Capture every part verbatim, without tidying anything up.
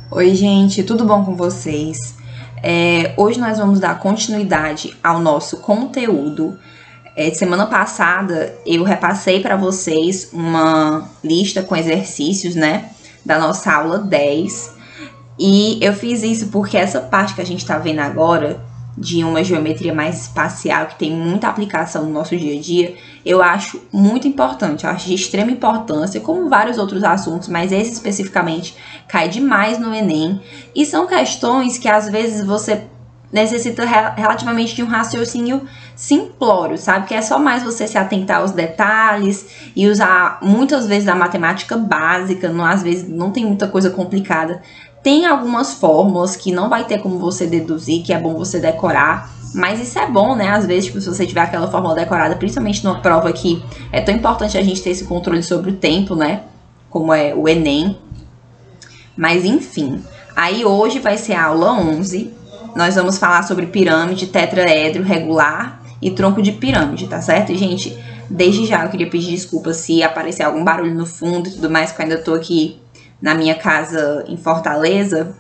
Oi, gente, tudo bom com vocês? É, hoje nós vamos dar continuidade ao nosso conteúdo. É, semana passada eu repassei para vocês uma lista com exercícios, né, da nossa aula dez. E eu fiz isso porque essa parte que a gente está vendo agora, de uma geometria mais espacial, que tem muita aplicação no nosso dia a dia, eu acho muito importante, eu acho de extrema importância, como vários outros assuntos, mas esse especificamente cai demais no Enem, e são questões que às vezes você necessita relativamente de um raciocínio simplório, sabe? Que é só mais você se atentar aos detalhes e usar muitas vezes a matemática básica, não, às vezes não tem muita coisa complicada. Tem algumas fórmulas que não vai ter como você deduzir, que é bom você decorar, mas isso é bom, né? Às vezes, tipo, se você tiver aquela fórmula decorada, principalmente numa prova que é tão importante a gente ter esse controle sobre o tempo, né? Como é o Enem. Mas, enfim. Aí, hoje vai ser a aula onze. Nós vamos falar sobre pirâmide, tetraedro, regular e tronco de pirâmide, tá certo? E, gente, desde já eu queria pedir desculpa se aparecer algum barulho no fundo e tudo mais, porque eu ainda tô aqui na minha casa em Fortaleza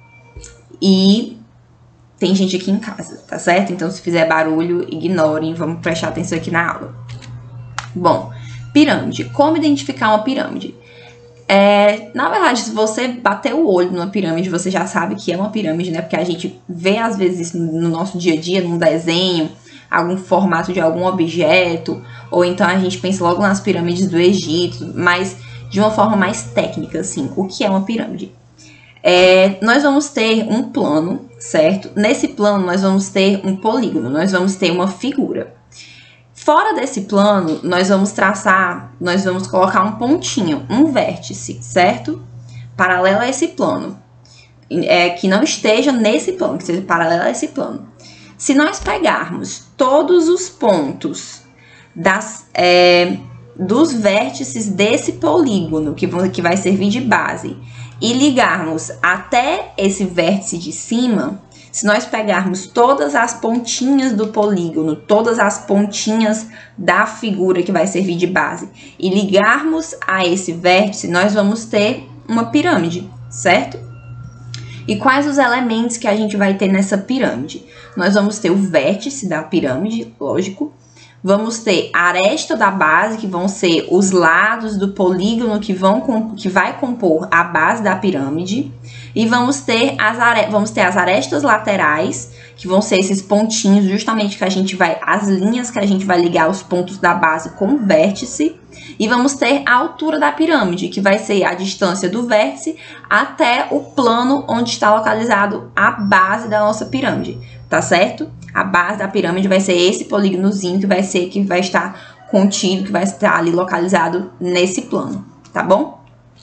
e tem gente aqui em casa, tá certo? Então, se fizer barulho, ignorem, vamos prestar atenção aqui na aula. Bom, pirâmide. Como identificar uma pirâmide? É, na verdade, se você bater o olho numa pirâmide, você já sabe que é uma pirâmide, né? Porque a gente vê, às vezes, isso no nosso dia a dia, num desenho, algum formato de algum objeto, ou então a gente pensa logo nas pirâmides do Egito, mas de uma forma mais técnica, assim, o que é uma pirâmide? É, nós vamos ter um plano, certo? Nesse plano, nós vamos ter um polígono, nós vamos ter uma figura. Fora desse plano, nós vamos traçar, nós vamos colocar um pontinho, um vértice, certo? Paralelo a esse plano. É, que não esteja nesse plano, que seja paralelo a esse plano. Se nós pegarmos todos os pontos das... É, dos vértices desse polígono, que, vão, que vai servir de base, e ligarmos até esse vértice de cima, se nós pegarmos todas as pontinhas do polígono, todas as pontinhas da figura que vai servir de base, e ligarmos a esse vértice, nós vamos ter uma pirâmide, certo? E quais os elementos que a gente vai ter nessa pirâmide? Nós vamos ter o vértice da pirâmide, lógico. Vamos ter a aresta da base, que vão ser os lados do polígono que, vão, que vai compor a base da pirâmide. E vamos ter, as are, vamos ter as arestas laterais, que vão ser esses pontinhos, justamente que a gente vai, as linhas que a gente vai ligar os pontos da base com o vértice. E vamos ter a altura da pirâmide, que vai ser a distância do vértice até o plano onde está localizado a base da nossa pirâmide, tá certo? A base da pirâmide vai ser esse polígonozinho que vai ser que vai estar contido, que vai estar ali localizado nesse plano, tá bom?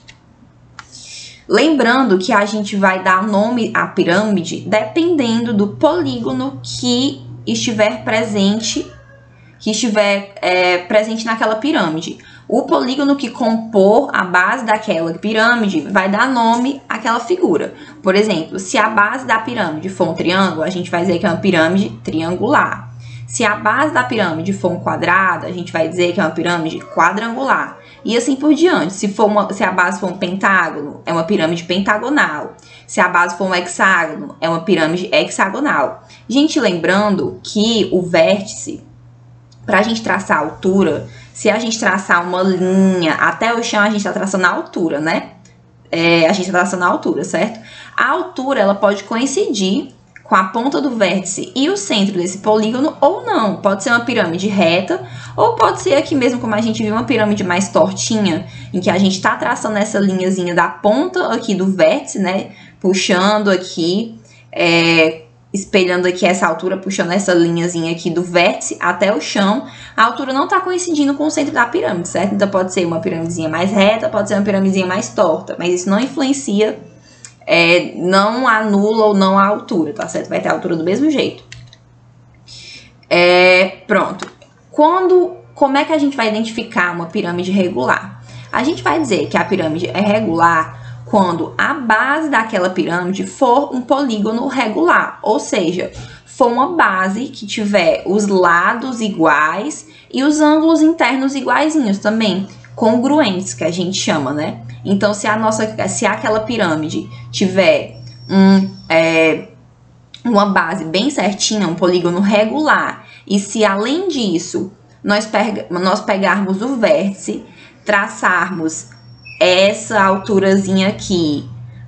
Lembrando que a gente vai dar nome à pirâmide dependendo do polígono que estiver presente, que estiver é, presente naquela pirâmide. O polígono que compor a base daquela pirâmide vai dar nome àquela figura. Por exemplo, se a base da pirâmide for um triângulo, a gente vai dizer que é uma pirâmide triangular. Se a base da pirâmide for um quadrado, a gente vai dizer que é uma pirâmide quadrangular. E assim por diante. Se, for uma, se a base for um pentágono, é uma pirâmide pentagonal. Se a base for um hexágono, é uma pirâmide hexagonal. Gente, lembrando que o vértice, para a gente traçar a altura, se a gente traçar uma linha até o chão, a gente está traçando a altura, né? É, a gente está traçando a altura, certo? A altura, ela pode coincidir com a ponta do vértice e o centro desse polígono ou não. Pode ser uma pirâmide reta ou pode ser aqui mesmo, como a gente viu, uma pirâmide mais tortinha, em que a gente está traçando essa linhazinha da ponta aqui do vértice, né? Puxando aqui, é... espelhando aqui essa altura, puxando essa linhazinha aqui do vértice até o chão, a altura não está coincidindo com o centro da pirâmide, certo? Então, pode ser uma pirâmidezinha mais reta, pode ser uma pirâmidezinha mais torta, mas isso não influencia, é, não anula ou não a altura, tá certo? Vai ter a altura do mesmo jeito. É, pronto. Quando, como é que a gente vai identificar uma pirâmide regular? A gente vai dizer que a pirâmide é regular quando a base daquela pirâmide for um polígono regular, ou seja, for uma base que tiver os lados iguais e os ângulos internos iguaizinhos também. congruentes, que a gente chama, né? Então, se a nossa, se aquela pirâmide tiver um, é, uma base bem certinha, um polígono regular, e se além disso nós, pega, nós pegarmos o vértice, traçarmos essa alturazinha aqui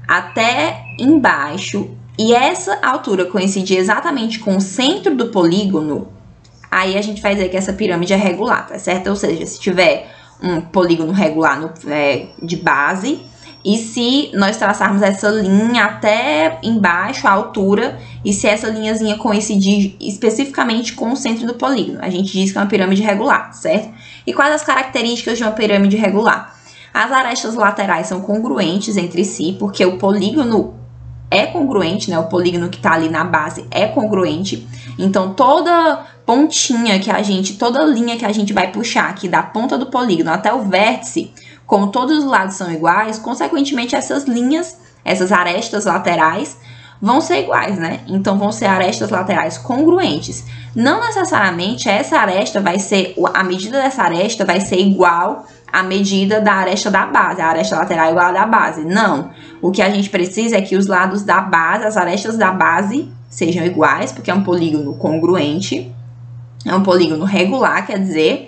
até embaixo, e essa altura coincidir exatamente com o centro do polígono, aí a gente vai dizer que essa pirâmide é regular, tá certo? Ou seja, se tiver um polígono regular no, é, de base, e se nós traçarmos essa linha até embaixo, a altura, e se essa linhazinha coincidir especificamente com o centro do polígono, a gente diz que é uma pirâmide regular, certo? E quais as características de uma pirâmide regular? As arestas laterais são congruentes entre si, porque o polígono é congruente, né? O polígono que tá ali na base é congruente. Então, toda pontinha que a gente, toda linha que a gente vai puxar aqui da ponta do polígono até o vértice, como todos os lados são iguais, consequentemente essas linhas, essas arestas laterais, vão ser iguais, né? Então, vão ser arestas laterais congruentes. Não necessariamente essa aresta vai ser, a medida dessa aresta vai ser igual à medida da aresta da base, a aresta lateral é igual à da base. Não. O que a gente precisa é que os lados da base, as arestas da base, sejam iguais, porque é um polígono congruente, é um polígono regular, quer dizer,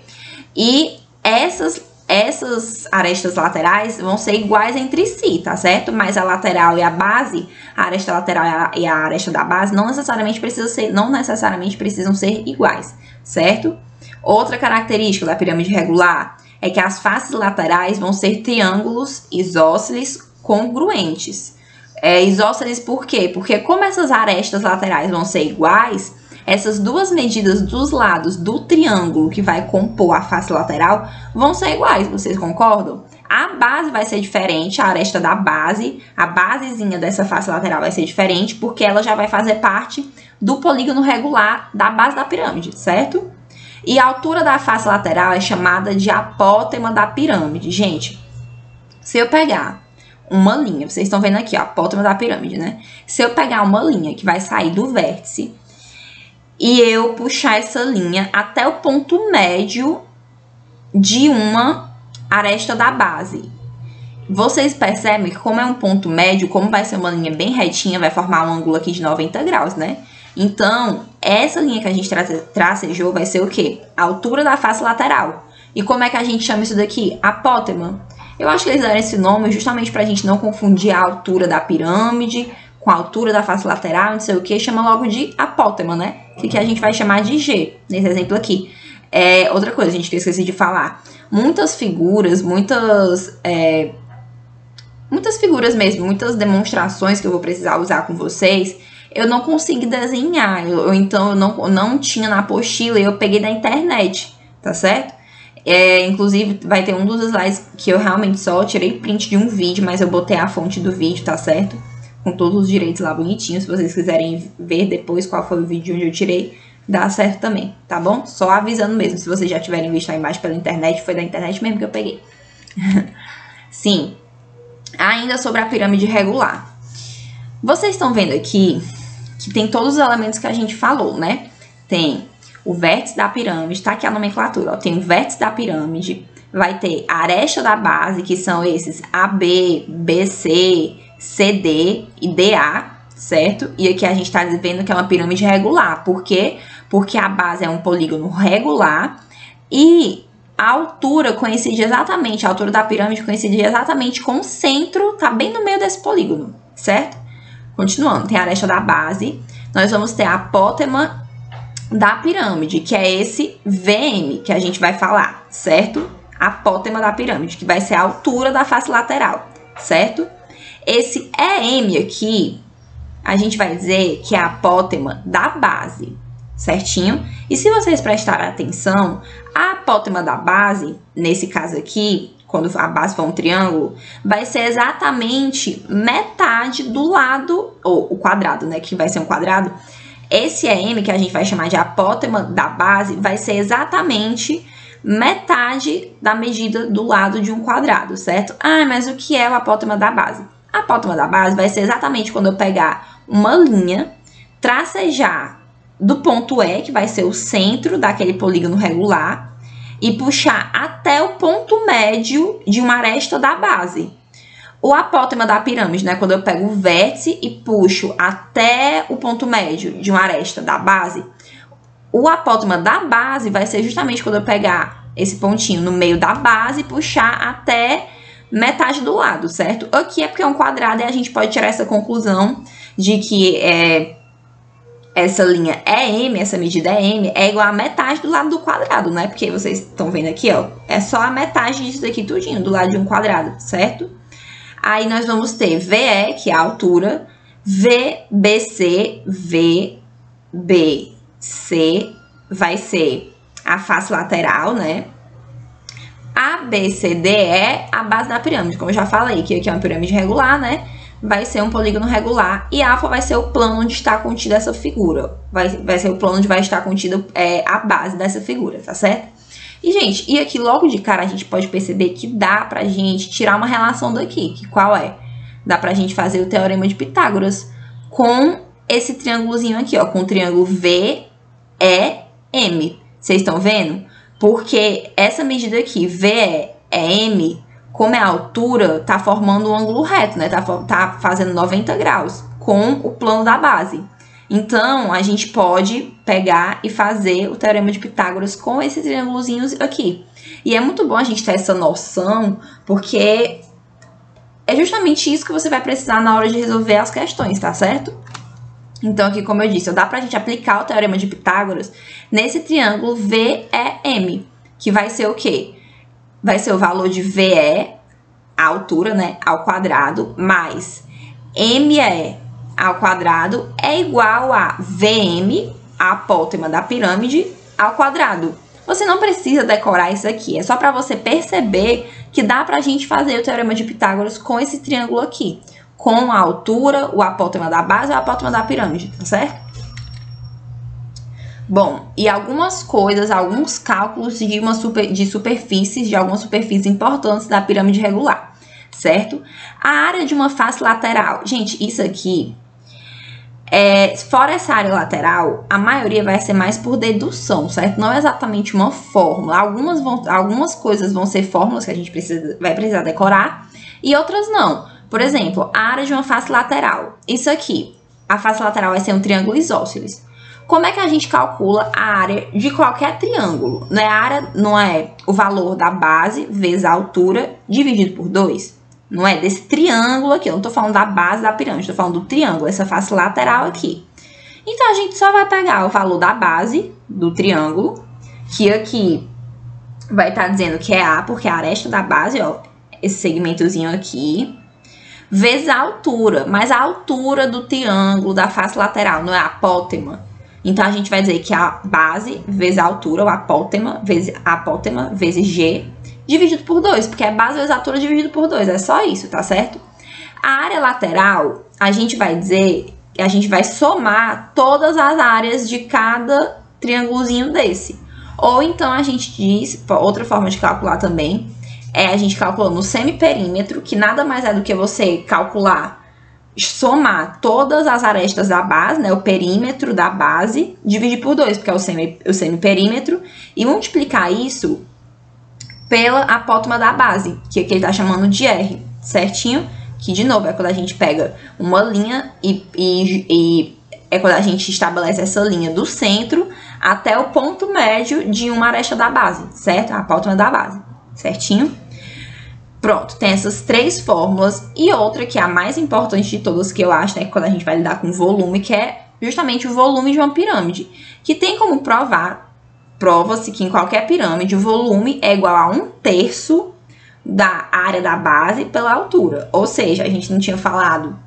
e essas Essas arestas laterais vão ser iguais entre si, tá certo? Mas a lateral e a base, a aresta lateral e a aresta da base, não necessariamente precisam ser, não necessariamente precisam ser iguais, certo? Outra característica da pirâmide regular é que as faces laterais vão ser triângulos isósceles congruentes. É, isósceles por quê? Porque como essas arestas laterais vão ser iguais, essas duas medidas dos lados do triângulo que vai compor a face lateral vão ser iguais, vocês concordam? A base vai ser diferente, a aresta da base, a basezinha dessa face lateral vai ser diferente, porque ela já vai fazer parte do polígono regular da base da pirâmide, certo? E a altura da face lateral é chamada de apótema da pirâmide. Gente, se eu pegar uma linha, vocês estão vendo aqui, ó, a apótema da pirâmide, né? Se eu pegar uma linha que vai sair do vértice e eu puxar essa linha até o ponto médio de uma aresta da base, vocês percebem que como é um ponto médio, como vai ser uma linha bem retinha, vai formar um ângulo aqui de noventa graus, né? Então, essa linha que a gente tracejou vai ser o quê? A altura da face lateral. E como é que a gente chama isso daqui? Apótema. Eu acho que eles deram esse nome justamente para a gente não confundir a altura da pirâmide com a altura da face lateral, não sei o que, chama logo de apótema, né? Que, que a gente vai chamar de G, nesse exemplo aqui. É, outra coisa, gente, que eu esqueci de falar. Muitas figuras, muitas, é, muitas figuras mesmo, muitas demonstrações que eu vou precisar usar com vocês, eu não consigo desenhar, eu, então eu não, eu não tinha na apostila e eu peguei da internet, tá certo? É, inclusive, vai ter um dos slides que eu realmente só tirei print de um vídeo, mas eu botei a fonte do vídeo, tá certo? Com todos os direitos lá bonitinhos, se vocês quiserem ver depois qual foi o vídeo onde eu tirei, dá certo também, tá bom? Só avisando mesmo, se vocês já tiverem visto a imagem pela internet, foi da internet mesmo que eu peguei. Sim, ainda sobre a pirâmide regular. Vocês estão vendo aqui que tem todos os elementos que a gente falou, né? Tem o vértice da pirâmide, tá aqui a nomenclatura, ó. Tem o vértice da pirâmide, vai ter a aresta da base, que são esses A B, B C, C D e D A, certo? E aqui a gente tá vendo que é uma pirâmide regular. Por quê? Porque a base é um polígono regular e a altura coincide exatamente, a altura da pirâmide coincide exatamente com o centro, tá bem no meio desse polígono, certo? Continuando, tem a aresta da base, nós vamos ter a apótema da pirâmide, que é esse V M que a gente vai falar, certo? A apótema da pirâmide, que vai ser a altura da face lateral, certo? Esse E M aqui, a gente vai dizer que é a apótema da base, certinho? E se vocês prestarem atenção, a apótema da base, nesse caso aqui, quando a base for um triângulo, vai ser exatamente metade do lado, ou o quadrado, né, que vai ser um quadrado. Esse E M, que a gente vai chamar de apótema da base, vai ser exatamente metade da medida do lado de um quadrado, certo? Ah, mas o que é o apótema da base? A apótema da base vai ser exatamente quando eu pegar uma linha, tracejar do ponto E, que vai ser o centro daquele polígono regular, e puxar até o ponto médio de uma aresta da base. O apótema da pirâmide, né? Quando eu pego o vértice e puxo até o ponto médio de uma aresta da base, o apótema da base vai ser justamente quando eu pegar esse pontinho no meio da base e puxar até metade do lado, certo? Aqui é porque é um quadrado e a gente pode tirar essa conclusão de que é, essa linha é M, essa medida é M, é igual a metade do lado do quadrado, né? Porque vocês estão vendo aqui, ó, é só a metade disso daqui tudinho, do lado de um quadrado, certo? Aí nós vamos ter V E, que é a altura, V B C, V B C vai ser a face lateral, né? A B C D é a base da pirâmide, como eu já falei, que aqui é uma pirâmide regular, né? Vai ser um polígono regular. E alfa vai ser o plano onde está contida essa figura. Vai, vai ser o plano onde vai estar contida é, a base dessa figura, tá certo? E, gente, e aqui logo de cara a gente pode perceber que dá pra gente tirar uma relação daqui. Que qual é? Dá pra gente fazer o teorema de Pitágoras com esse triângulozinho aqui, ó. Com o triângulo V E M. Vocês estão vendo? Porque essa medida aqui, V E é M, como é a altura, tá formando um ângulo reto, né? Tá, tá fazendo noventa graus com o plano da base. Então, a gente pode pegar e fazer o teorema de Pitágoras com esses triângulozinhos aqui. E é muito bom a gente ter essa noção, porque é justamente isso que você vai precisar na hora de resolver as questões, tá certo? Então, aqui, como eu disse, dá pra gente aplicar o teorema de Pitágoras nesse triângulo V E M, que vai ser o quê? Vai ser o valor de V E, a altura, né, ao quadrado, mais M E ao quadrado é igual a V M, a apótema da pirâmide, ao quadrado. Você não precisa decorar isso aqui, é só para você perceber que dá pra gente fazer o teorema de Pitágoras com esse triângulo aqui, com a altura, o apótema da base e o apótema da pirâmide, tá certo? Bom, e algumas coisas, alguns cálculos de, uma super, de superfícies, de algumas superfícies importantes da pirâmide regular, certo? A área de uma face lateral. Gente, isso aqui, é, fora essa área lateral, a maioria vai ser mais por dedução, certo? Não é exatamente uma fórmula. Algumas, vão, algumas coisas vão ser fórmulas que a gente precisa, vai precisar decorar e outras não. Por exemplo, a área de uma face lateral. Isso aqui, a face lateral vai ser um triângulo isósceles. Como é que a gente calcula a área de qualquer triângulo? Não é, a área, não é o valor da base vezes a altura dividido por dois? Não é desse triângulo aqui. Eu não estou falando da base da pirâmide, estou falando do triângulo, essa face lateral aqui. Então, a gente só vai pegar o valor da base do triângulo, que aqui vai estar dizendo que é A, porque é a aresta da base, ó, esse segmentozinho aqui, vezes a altura, mas a altura do triângulo da face lateral, não é a apótema. Então, a gente vai dizer que a base vezes a altura, o apótema vezes a apótema vezes G, dividido por dois, porque é base vezes a altura dividido por dois, é só isso, tá certo? A área lateral, a gente vai dizer, a gente vai somar todas as áreas de cada triângulozinho desse. Ou então, a gente diz, outra forma de calcular também, é a gente calculando o semiperímetro, que nada mais é do que você calcular, somar todas as arestas da base, né, o perímetro da base, dividir por dois, porque é o, semi, o semiperímetro, e multiplicar isso pela apótema da base, que aqui ele está chamando de R, certinho? Que, de novo, é quando a gente pega uma linha e, e, e é quando a gente estabelece essa linha do centro até o ponto médio de uma aresta da base, certo? A apótema da base, certinho? Pronto, tem essas três fórmulas e outra que é a mais importante de todas, que eu acho, né, quando a gente vai lidar com volume, que é justamente o volume de uma pirâmide, que tem como provar, prova-se que em qualquer pirâmide o volume é igual a um terço da área da base pela altura. Ou seja, a gente não tinha falado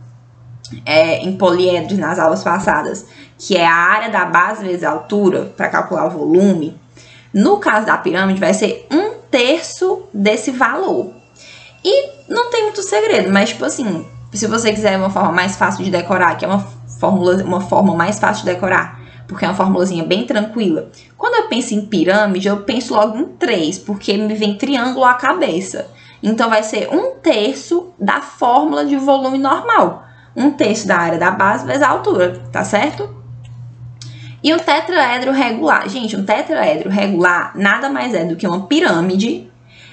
é, em poliedros nas aulas passadas, que é a área da base vezes a altura para calcular o volume. No caso da pirâmide vai ser um terço desse valor. E não tem muito segredo, mas tipo assim, se você quiser uma forma mais fácil de decorar, que é uma, fórmula, uma forma mais fácil de decorar, porque é uma formulazinha bem tranquila. Quando eu penso em pirâmide, eu penso logo em três, porque me vem triângulo à cabeça. Então, vai ser um terço da fórmula de volume normal. Um terço da área da base vezes a altura, tá certo? E um tetraedro regular. Gente, um tetraedro regular nada mais é do que uma pirâmide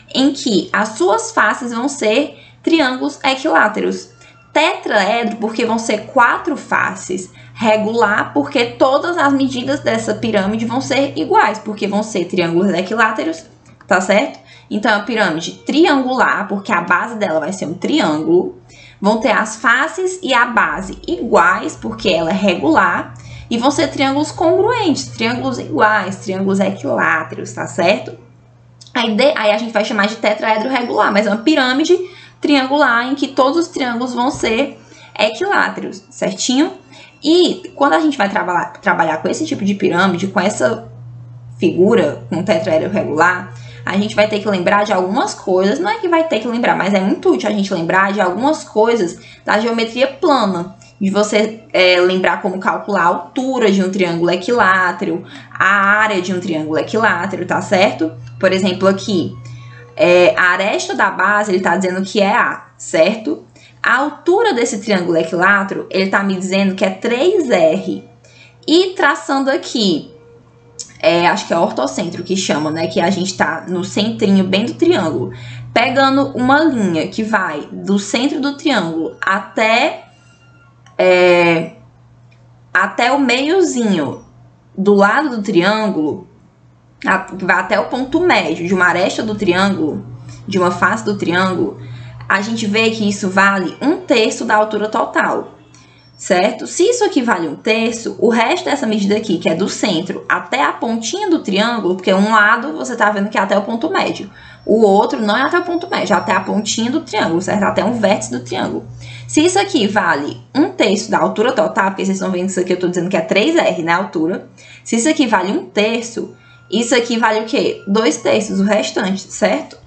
em que as suas faces vão ser triângulos equiláteros. Tetraedro, porque vão ser quatro faces. Regular, porque todas as medidas dessa pirâmide vão ser iguais, porque vão ser triângulos equiláteros, tá certo? Então, a pirâmide triangular, porque a base dela vai ser um triângulo. Vão ter as faces e a base iguais, porque ela é regular. E vão ser triângulos congruentes, triângulos iguais, triângulos equiláteros, tá certo? Aí, de, aí a gente vai chamar de tetraedro regular, mas é uma pirâmide triangular em que todos os triângulos vão ser equiláteros, certinho? E quando a gente vai trabalhar, trabalhar com esse tipo de pirâmide, com essa figura, com tetraedro regular, a gente vai ter que lembrar de algumas coisas, não é que vai ter que lembrar, mas é muito útil a gente lembrar de algumas coisas da geometria plana, de você é, lembrar como calcular a altura de um triângulo equilátero, a área de um triângulo equilátero, tá certo? Por exemplo, aqui, é, a aresta da base, ele tá dizendo que é A, certo? A altura desse triângulo equilátero, ele tá me dizendo que é três R. E traçando aqui, é, acho que é ortocentro que chama, né? Que a gente tá no centrinho bem do triângulo. Pegando uma linha que vai do centro do triângulo até, é, até o meiozinho do lado do triângulo, que vai até o ponto médio de uma aresta do triângulo, de uma face do triângulo, a gente vê que isso vale um terço da altura total, certo? Se isso aqui vale um terço, o resto dessa medida aqui, que é do centro até a pontinha do triângulo, porque um lado você tá vendo que é até o ponto médio, o outro não é até o ponto médio, é até a pontinha do triângulo, certo? Até um vértice do triângulo. Se isso aqui vale um terço da altura total, porque vocês estão vendo isso aqui, eu tô dizendo que é três R, né, a altura. Se isso aqui vale um terço, isso aqui vale o quê? Dois terços, o restante, certo?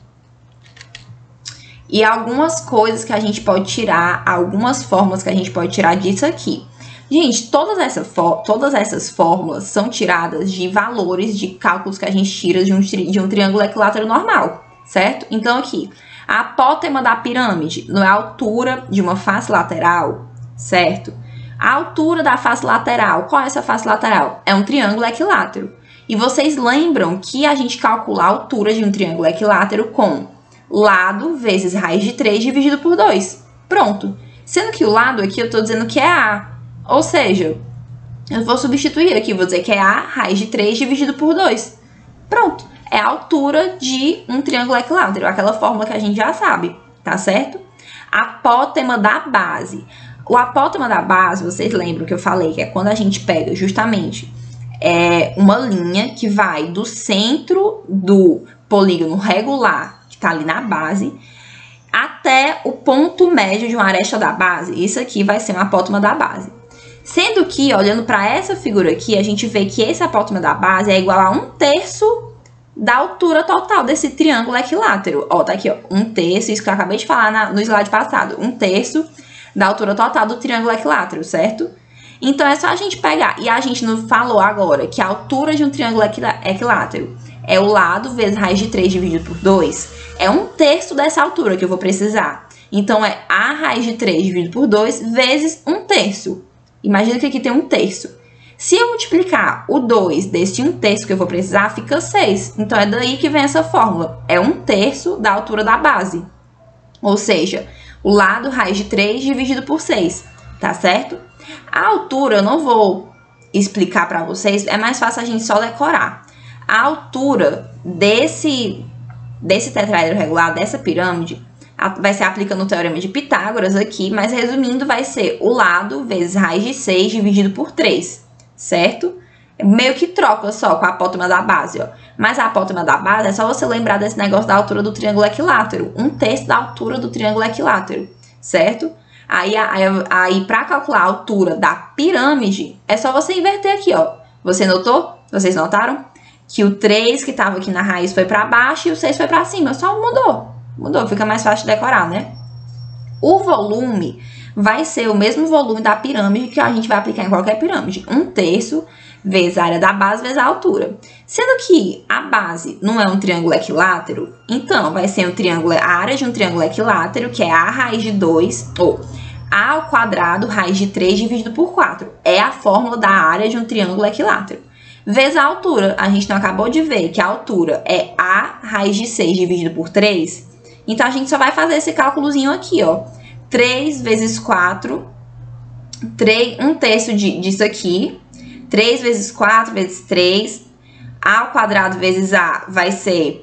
E algumas coisas que a gente pode tirar, algumas fórmulas que a gente pode tirar disso aqui. Gente, todas, essa todas essas fórmulas são tiradas de valores de cálculos que a gente tira de um, de um triângulo equilátero normal, certo? Então, aqui, a apótema da pirâmide não é a altura de uma face lateral, certo? A altura da face lateral, qual é essa face lateral? É um triângulo equilátero. E vocês lembram que a gente calcula a altura de um triângulo equilátero com lado vezes raiz de três dividido por dois. Pronto. Sendo que o lado aqui eu estou dizendo que é A. Ou seja, eu vou substituir aqui, vou dizer que é A raiz de três dividido por dois. Pronto. É a altura de um triângulo equilátero, aquela fórmula que a gente já sabe, tá certo? Apótema da base. O apótema da base, vocês lembram que eu falei que é quando a gente pega justamente é, uma linha que vai do centro do polígono regular, tá ali na base, até o ponto médio de uma aresta da base. Isso aqui vai ser um apótema da base. Sendo que, olhando para essa figura aqui, a gente vê que esse apótema da base é igual a um terço da altura total desse triângulo equilátero. Ó, tá aqui, ó, um terço, isso que eu acabei de falar na, no slide passado, um terço da altura total do triângulo equilátero, certo? Então, é só a gente pegar, e a gente não falou agora que a altura de um triângulo equilátero é o lado vezes raiz de três dividido por dois, é um terço dessa altura que eu vou precisar. Então, é A raiz de três dividido por dois vezes um terço. Imagina que aqui tem um terço. Se eu multiplicar o dois deste um terço que eu vou precisar, fica seis. Então, é daí que vem essa fórmula. É um terço da altura da base. Ou seja, o lado raiz de três dividido por seis, tá certo? A altura eu não vou explicar para vocês, é mais fácil a gente só decorar. A altura desse, desse tetraedro regular, dessa pirâmide, vai ser aplicando o teorema de Pitágoras aqui, mas resumindo, vai ser o lado vezes raiz de seis dividido por três, certo? Meio que troca só com a apótema da base, ó. Mas a apótema da base é só você lembrar desse negócio da altura do triângulo equilátero, um terço da altura do triângulo equilátero, certo? Aí, aí, aí para calcular a altura da pirâmide, é só você inverter aqui, ó. Você notou? Vocês notaram? Que o três que estava aqui na raiz foi para baixo e o seis foi para cima. Só mudou. Mudou, fica mais fácil de decorar, né? O volume vai ser o mesmo volume da pirâmide que a gente vai aplicar em qualquer pirâmide. Um terço vezes a área da base vezes a altura. Sendo que a base não é um triângulo equilátero, então vai ser um triângulo, a área de um triângulo equilátero, que é A raiz de dois, ou A ao quadrado raiz de três dividido por quatro. É a fórmula da área de um triângulo equilátero. vezes a altura. A gente não acabou de ver que a altura é A raiz de seis dividido por três. Então, a gente só vai fazer esse cálculozinho aqui, ó. três vezes quatro, três, um terço de, disso aqui. três vezes quatro vezes três. A ao quadrado vezes A vai ser...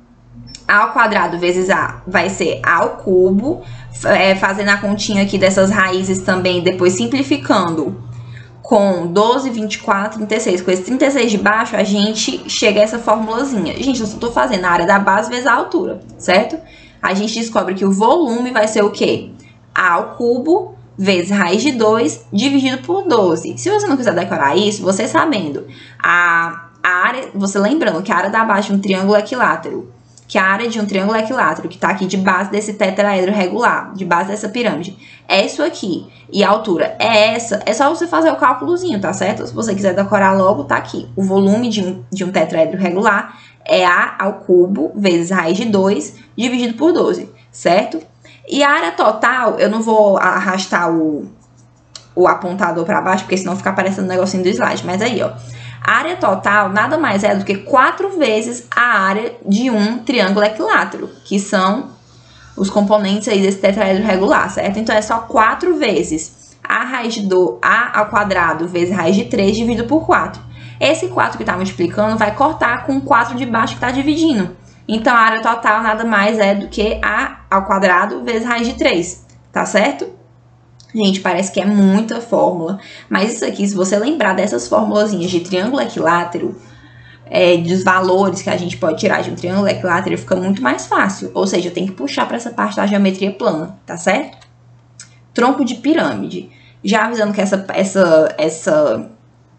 A ao quadrado vezes A vai ser A ao cubo. É, fazendo a continha aqui dessas raízes também, depois simplificando com doze, vinte e quatro, trinta e seis. Com esse trinta e seis de baixo, a gente chega a essa formulazinha. Gente, eu só tô fazendo a área da base vezes a altura, certo? A gente descobre que o volume vai ser o quê? A ao cubo vezes raiz de dois dividido por doze. Se você não quiser decorar isso, você sabendo, a, a área, você lembrando que a área da base de um triângulo equilátero, que a área de um triângulo equilátero, que tá aqui de base desse tetraedro regular, de base dessa pirâmide, é isso aqui, e a altura é essa, é só você fazer o cálculozinho, tá certo? Se você quiser decorar logo, tá aqui. O volume de um, de um tetraedro regular é A ao cubo vezes raiz de dois dividido por doze, certo? E a área total, eu não vou arrastar o, o apontador para baixo, porque senão fica aparecendo o negocinho do slide, mas aí, ó. A área total nada mais é do que quatro vezes a área de um triângulo equilátero, que são os componentes aí desse tetraedro regular, certo? Então, é só quatro vezes a raiz do A ao quadrado vezes raiz de três dividido por quatro. Esse quatro que está multiplicando vai cortar com o quatro de baixo que está dividindo. Então, a área total nada mais é do que A ao quadrado vezes raiz de três, tá certo? Gente, parece que é muita fórmula, mas isso aqui, se você lembrar dessas formulazinhas de triângulo equilátero, é, dos valores que a gente pode tirar de um triângulo equilátero, fica muito mais fácil. Ou seja, tem que puxar para essa parte da geometria plana, tá certo? Tronco de pirâmide. Já avisando que essa, essa, essa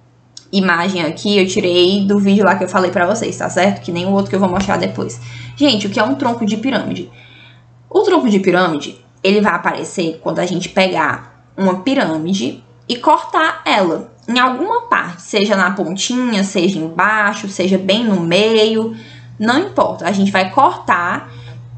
imagem aqui eu tirei do vídeo lá que eu falei para vocês, tá certo? Que nem o outro que eu vou mostrar depois. Gente, o que é um tronco de pirâmide? O tronco de pirâmide, ele vai aparecer quando a gente pegar uma pirâmide e cortar ela em alguma parte, seja na pontinha, seja embaixo, seja bem no meio, não importa. A gente vai cortar,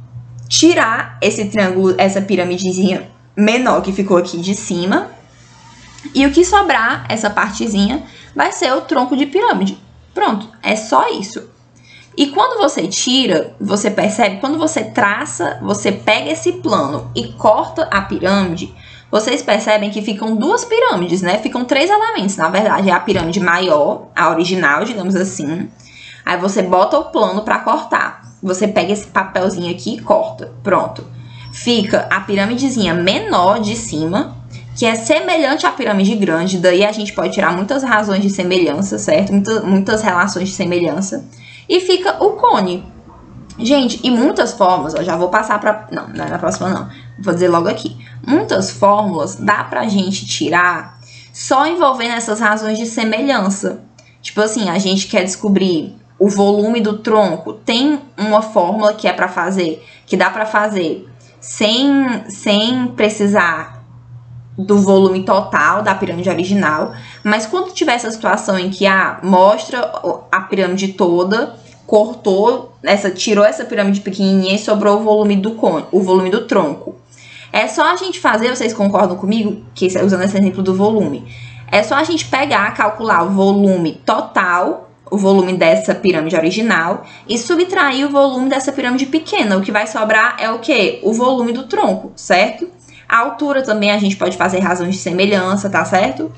tirar esse triângulo, essa piramidezinha menor que ficou aqui de cima, e o que sobrar, essa partezinha, vai ser o tronco de pirâmide. Pronto, é só isso. E quando você tira, você percebe, quando você traça, você pega esse plano e corta a pirâmide, vocês percebem que ficam duas pirâmides, né? Ficam três elementos, na verdade, é a pirâmide maior, a original, digamos assim. Aí você bota o plano para cortar. Você pega esse papelzinho aqui e corta. Pronto. Fica a piramidezinha menor de cima, que é semelhante à pirâmide grande. Daí a gente pode tirar muitas razões de semelhança, certo? Muitas, muitas relações de semelhança. E fica o cone. Gente, e muitas fórmulas, eu já vou passar para... Não, não é na próxima não. Vou dizer logo aqui. Muitas fórmulas dá pra gente tirar só envolvendo essas razões de semelhança. Tipo assim, a gente quer descobrir o volume do tronco. Tem uma fórmula que é pra fazer, que dá pra fazer sem, sem precisar do volume total da pirâmide original, mas quando tiver essa situação em que ah, mostra a pirâmide toda, cortou, essa, tirou essa pirâmide pequenininha e sobrou o volume do cone, o volume do tronco. É só a gente fazer, vocês concordam comigo, que usando esse exemplo do volume, é só a gente pegar, calcular o volume total, o volume dessa pirâmide original, e subtrair o volume dessa pirâmide pequena. O que vai sobrar é o quê? O volume do tronco, certo? A altura também a gente pode fazer razões de semelhança, tá certo?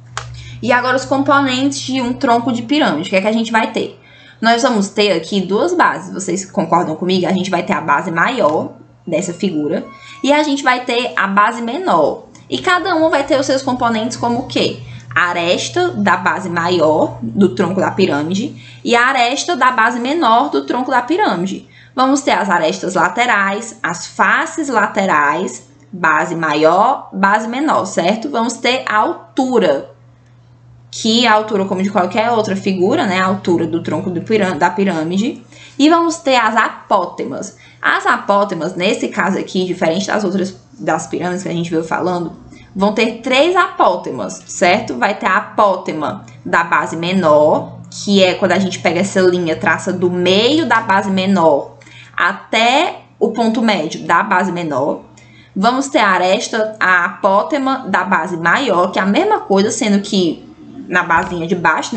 E agora os componentes de um tronco de pirâmide. O que é que a gente vai ter? Nós vamos ter aqui duas bases. Vocês concordam comigo? A gente vai ter a base maior dessa figura e a gente vai ter a base menor. E cada uma vai ter os seus componentes como o quê? A aresta da base maior do tronco da pirâmide e a aresta da base menor do tronco da pirâmide. Vamos ter as arestas laterais, as faces laterais, base maior, base menor, certo? Vamos ter a altura, que é a altura como de qualquer outra figura, né? A altura do tronco do pirâmide, da pirâmide. E vamos ter as apótemas. As apótemas, nesse caso aqui, diferente das outras das pirâmides que a gente veio falando, vão ter três apótemas, certo? Vai ter a apótema da base menor, que é quando a gente pega essa linha, traça do meio da base menor até o ponto médio da base menor. Vamos ter a aresta, a apótema da base maior, que é a mesma coisa, sendo que na basinha de baixo, né?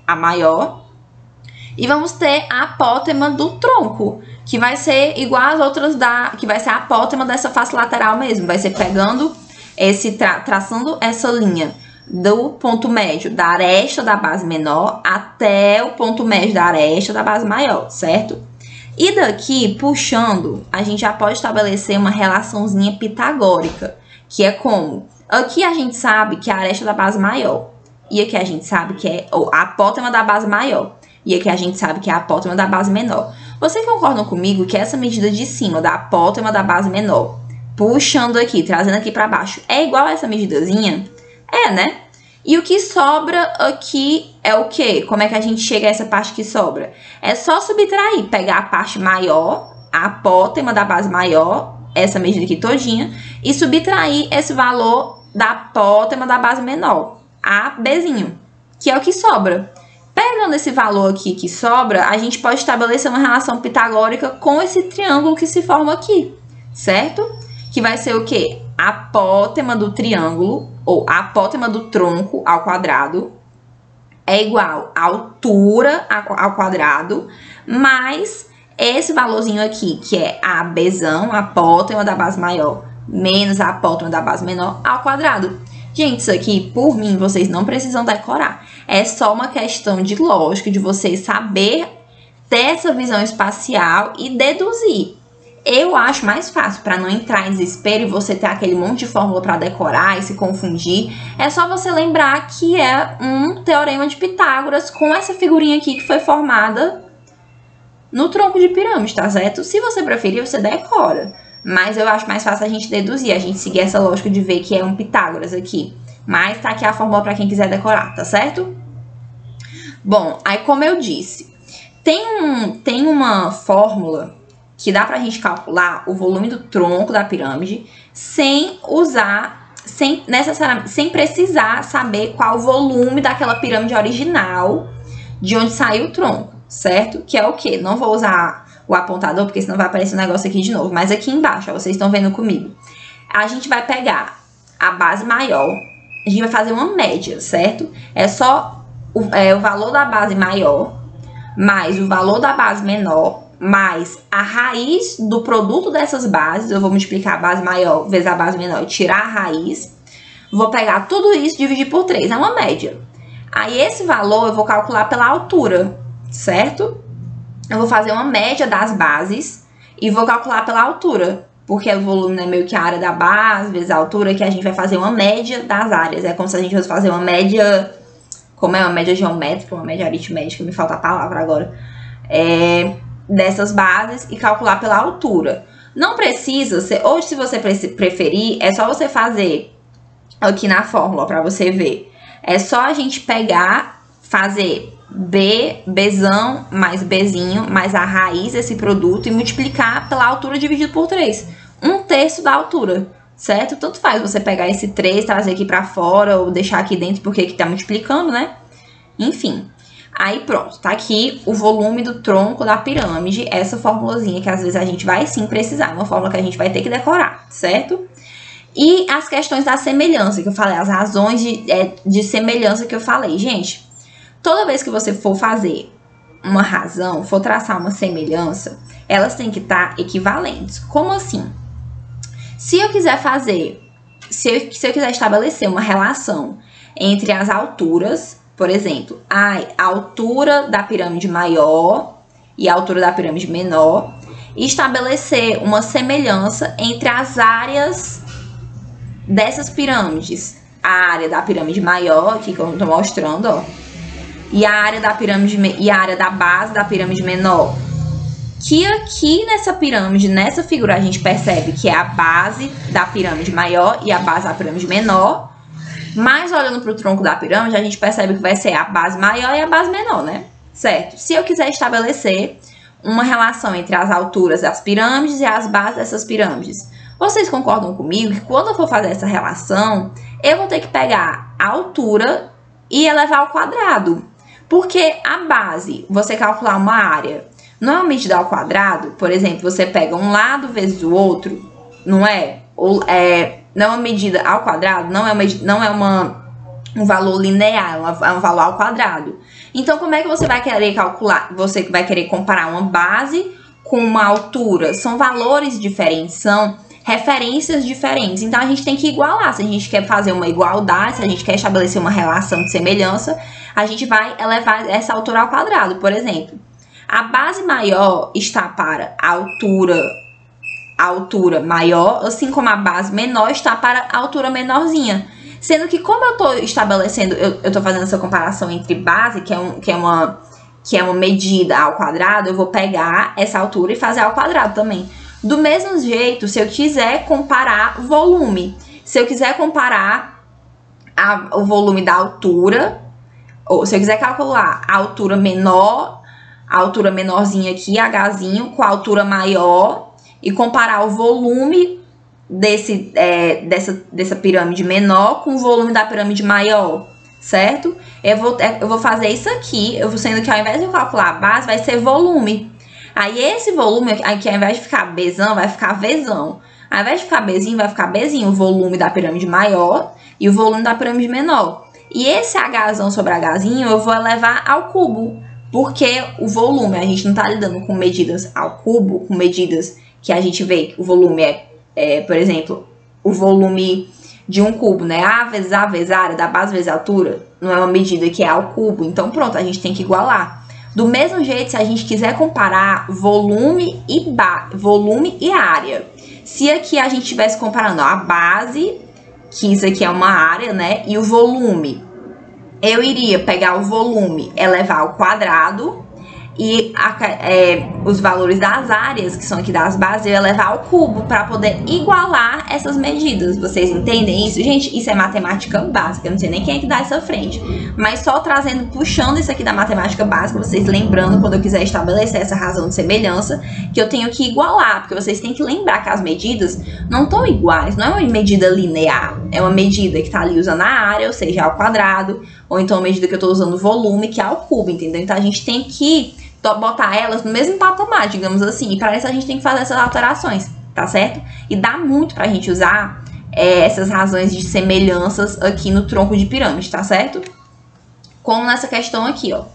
a maior. E vamos ter a apótema do tronco, que vai ser igual às outras da... que vai ser a apótema dessa face lateral mesmo. Vai ser pegando esse... Tra, traçando essa linha do ponto médio da aresta da base menor até o ponto médio da aresta da base maior, certo? E daqui, puxando, a gente já pode estabelecer uma relaçãozinha pitagórica, que é como... Aqui a gente sabe que é a aresta da base maior. E aqui a gente sabe que é a apótema da base maior. E aqui a gente sabe que é a apótema da base menor. Vocês concordam comigo que essa medida de cima da apótema da base menor, puxando aqui, trazendo aqui para baixo, é igual a essa medidazinha? É, né? E o que sobra aqui é o quê? Como é que a gente chega a essa parte que sobra? É só subtrair, pegar a parte maior, a apótema da base maior, essa medida aqui todinha, e subtrair esse valor da apótema da base menor, a Bzinho, que é o que sobra. Pegando esse valor aqui que sobra, a gente pode estabelecer uma relação pitagórica com esse triângulo que se forma aqui, certo? Que vai ser o quê? A apótema do triângulo, ou a apótema do tronco ao quadrado, é igual à altura ao quadrado, mais esse valorzinho aqui, que é a Bzão, a apótema da base maior, menos a apótema da base menor ao quadrado. Gente, isso aqui, por mim, vocês não precisam decorar. É só uma questão de lógica, de vocês saber ter essa visão espacial e deduzir. Eu acho mais fácil, para não entrar em desespero e você ter aquele monte de fórmula para decorar e se confundir, é só você lembrar que é um teorema de Pitágoras com essa figurinha aqui que foi formada no tronco de pirâmide, tá certo? Se você preferir, você decora. Mas eu acho mais fácil a gente deduzir, a gente seguir essa lógica de ver que é um Pitágoras aqui. Mas tá aqui a fórmula para quem quiser decorar, tá certo? Bom, aí como eu disse, tem, um, tem uma fórmula que dá pra gente calcular o volume do tronco da pirâmide sem usar, sem, necessariamente, sem precisar saber qual o volume daquela pirâmide original de onde saiu o tronco, certo? Que é o quê? Não vou usar o apontador, porque senão vai aparecer um negócio aqui de novo. Mas aqui embaixo, ó, vocês estão vendo comigo. A gente vai pegar a base maior, a gente vai fazer uma média, certo? É só o, é, o valor da base maior, mais o valor da base menor, mais a raiz do produto dessas bases. Eu vou multiplicar a base maior vezes a base menor e tirar a raiz. Vou pegar tudo isso e dividir por três, é uma média. Aí esse valor eu vou calcular pela altura, certo? Eu vou fazer uma média das bases e vou calcular pela altura, porque o volume é meio que a área da base vezes a altura, que a gente vai fazer uma média das áreas. É como se a gente fosse fazer uma média, como é uma média geométrica, uma média aritmética, me falta a palavra agora, é, dessas bases e calcular pela altura. Não precisa ser, ou se você preferir, é só você fazer aqui na fórmula para você ver. É só a gente pegar, fazer B, Bzão mais Bzinho, mais a raiz desse produto e multiplicar pela altura dividido por três. Um terço da altura, certo? Tanto faz você pegar esse três, trazer aqui pra fora ou deixar aqui dentro porque que tá multiplicando, né? Enfim. Aí pronto, tá aqui o volume do tronco da pirâmide, essa formulazinha que às vezes a gente vai sim precisar, uma fórmula que a gente vai ter que decorar, certo? E as questões da semelhança que eu falei, as razões de, é, de semelhança que eu falei. Gente, toda vez que você for fazer uma razão, for traçar uma semelhança, elas têm que estar equivalentes. Como assim? Se eu quiser fazer, se eu, se eu quiser estabelecer uma relação entre as alturas, por exemplo, a altura da pirâmide maior e a altura da pirâmide menor, e estabelecer uma semelhança entre as áreas dessas pirâmides, a área da pirâmide maior, aqui que eu estou mostrando, ó, e a área da pirâmide e a área da base da pirâmide menor, que aqui nessa pirâmide, nessa figura, a gente percebe que é a base da pirâmide maior e a base da pirâmide menor, mas olhando para o tronco da pirâmide, a gente percebe que vai ser a base maior e a base menor, né? Certo? Se eu quiser estabelecer uma relação entre as alturas das pirâmides e as bases dessas pirâmides, vocês concordam comigo que quando eu for fazer essa relação, eu vou ter que pegar a altura e elevar ao quadrado? Porque a base, você calcular uma área, não é uma medida ao quadrado? Por exemplo, você pega um lado vezes o outro, não é? Ou é, não é uma medida ao quadrado, não é uma, não é uma um valor linear, é um valor ao quadrado. Então, como é que você vai querer calcular? Você vai querer comparar uma base com uma altura. São valores diferentes, são referências diferentes. Então, a gente tem que igualar. Se a gente quer fazer uma igualdade, se a gente quer estabelecer uma relação de semelhança, a gente vai elevar essa altura ao quadrado. Por exemplo, a base maior está para a altura, a altura maior, assim como a base menor está para a altura menorzinha. Sendo que, como eu estou estabelecendo, eu estou fazendo essa comparação entre base, que é, um, que, é uma, que é uma medida ao quadrado, eu vou pegar essa altura e fazer ao quadrado também. Do mesmo jeito, se eu quiser comparar volume, se eu quiser comparar a, o volume da altura, ou se eu quiser calcular a altura menor, a altura menorzinha aqui, Hzinho, com a altura maior, e comparar o volume Desse, é, dessa, dessa pirâmide menor com o volume da pirâmide maior, certo? Eu vou, eu vou fazer isso aqui, eu vou sendo que ao invés de eu calcular a base, vai ser volume. Aí esse volume aqui, ao invés de ficar Bzão, vai ficar Vzão. Ao invés de ficar Bzinho, vai ficar Bzinho, o volume da pirâmide maior e o volume da pirâmide menor. E esse Hzão sobre Hzinho eu vou elevar ao cubo, porque o volume, a gente não tá lidando com medidas ao cubo, com medidas que a gente vê que o volume é É, por exemplo, o volume de um cubo, né? A vezes A vezes a área da base vezes a altura, não é uma medida que é ao cubo. Então, pronto, a gente tem que igualar. Do mesmo jeito, se a gente quiser comparar volume e, ba volume e área. Se aqui a gente estivesse comparando ó, a base, que isso aqui é uma área, né? E o volume, eu iria pegar o volume, elevar ao quadrado. E a, é, os valores das áreas, que são aqui das bases, eu ia levar ao cubo para poder igualar essas medidas. Vocês entendem isso? Gente, isso é matemática básica. Eu não sei nem quem é que dá essa frente. Mas só trazendo, puxando isso aqui da matemática básica, vocês lembrando, quando eu quiser estabelecer essa razão de semelhança, que eu tenho que igualar. Porque vocês têm que lembrar que as medidas não estão iguais. Não é uma medida linear. É uma medida que está ali usando a área, ou seja, ao quadrado. Ou então a medida que eu estou usando o volume, que é ao cubo, entendeu? Então a gente tem que botar elas no mesmo patamar, digamos assim. E para isso a gente tem que fazer essas alterações, tá certo? E dá muito pra gente usar é, essas razões de semelhanças aqui no tronco de pirâmide, tá certo? Como nessa questão aqui, ó.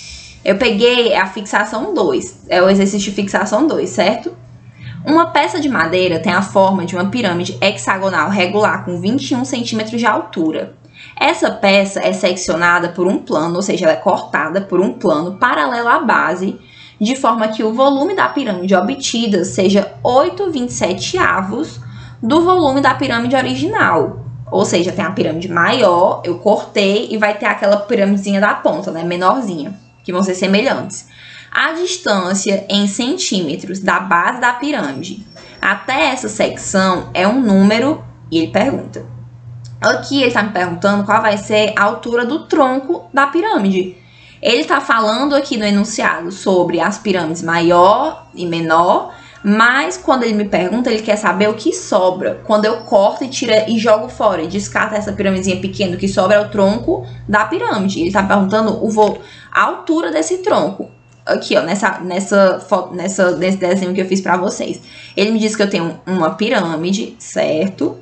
Eu peguei a fixação dois, é o exercício de fixação dois, certo? Uma peça de madeira tem a forma de uma pirâmide hexagonal regular com vinte e um centímetros de altura. Essa peça é seccionada por um plano, ou seja, ela é cortada por um plano paralelo à base, de forma que o volume da pirâmide obtida seja oito vírgula vinte e sete avos do volume da pirâmide original. Ou seja, tem a pirâmide maior, eu cortei e vai ter aquela pirâmidezinha da ponta, né, menorzinha, que vão ser semelhantes. A distância em centímetros da base da pirâmide até essa secção é um número, e ele pergunta. Aqui ele está me perguntando qual vai ser a altura do tronco da pirâmide. Ele está falando aqui no enunciado sobre as pirâmides maior e menor, mas quando ele me pergunta, ele quer saber o que sobra. Quando eu corto e tira e jogo fora e descarta essa pirâmidezinha pequena, o que sobra é o tronco da pirâmide. Ele está perguntando o vo a altura desse tronco. Aqui, ó, nessa, nessa foto, nessa, nesse desenho que eu fiz para vocês. Ele me disse que eu tenho uma pirâmide, certo?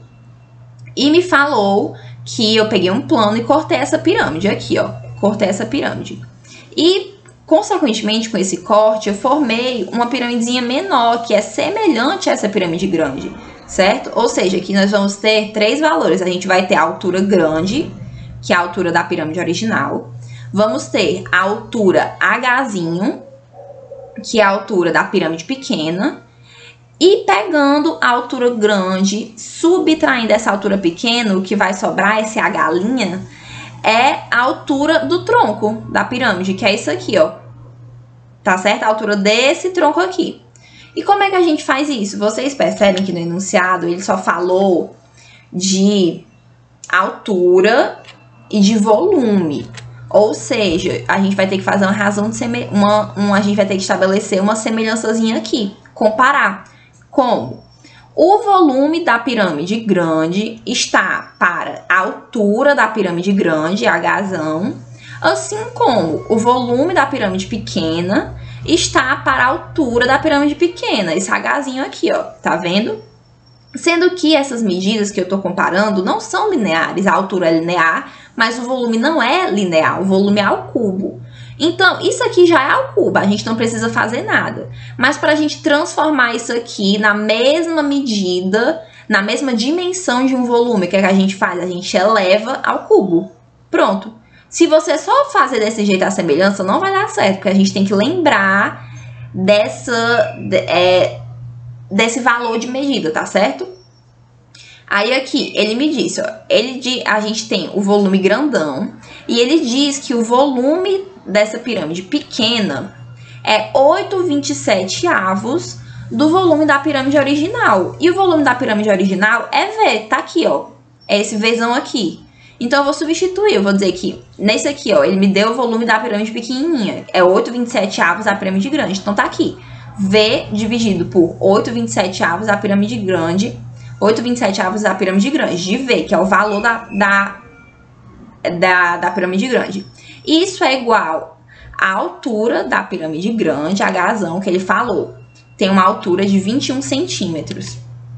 E me falou que eu peguei um plano e cortei essa pirâmide aqui, ó. Cortei essa pirâmide. E, consequentemente, com esse corte, eu formei uma piramidezinha menor, que é semelhante a essa pirâmide grande, certo? Ou seja, aqui nós vamos ter três valores. A gente vai ter a altura grande, que é a altura da pirâmide original. Vamos ter a altura Hzinho, que é a altura da pirâmide pequena. E pegando a altura grande, subtraindo essa altura pequena, o que vai sobrar, esse H', é a altura do tronco da pirâmide, que é isso aqui, ó. Tá certo? A altura desse tronco aqui. E como é que a gente faz isso? Vocês percebem que no enunciado ele só falou de altura e de volume. Ou seja, a gente vai ter que fazer uma razão de seme... uma, uma, a gente vai ter que estabelecer uma semelhançazinha aqui, comparar. Como? O volume da pirâmide grande está para a altura da pirâmide grande, Hzão, assim como o volume da pirâmide pequena está para a altura da pirâmide pequena, esse Hzinho aqui, ó, tá vendo? Sendo que essas medidas que eu estou comparando não são lineares. A altura é linear, mas o volume não é linear. O volume é ao cubo. Então, isso aqui já é ao cubo. A gente não precisa fazer nada. Mas para a gente transformar isso aqui na mesma medida, na mesma dimensão de um volume, o que, é que a gente faz? A gente eleva ao cubo. Pronto. Se você só fazer desse jeito a semelhança, não vai dar certo. Porque a gente tem que lembrar dessa... É, desse valor de medida, tá certo? Aí aqui, ele me disse, ó, ele, a gente tem o volume grandão, e ele diz que o volume dessa pirâmide pequena é oito vírgula vinte e sete avos do volume da pirâmide original. E o volume da pirâmide original é V, tá aqui, ó, é esse Vzão aqui. Então, eu vou substituir, eu vou dizer que nesse aqui, ó, ele me deu o volume da pirâmide pequenininha, é oito vírgula vinte e sete avos da pirâmide grande, então tá aqui. V dividido por oito vírgula vinte e sete avos da pirâmide grande, oito vírgula vinte e sete avos da pirâmide grande, de V, que é o valor da, da, da, da pirâmide grande. Isso é igual à altura da pirâmide grande, Hzão, que ele falou. Tem uma altura de vinte e um centímetros.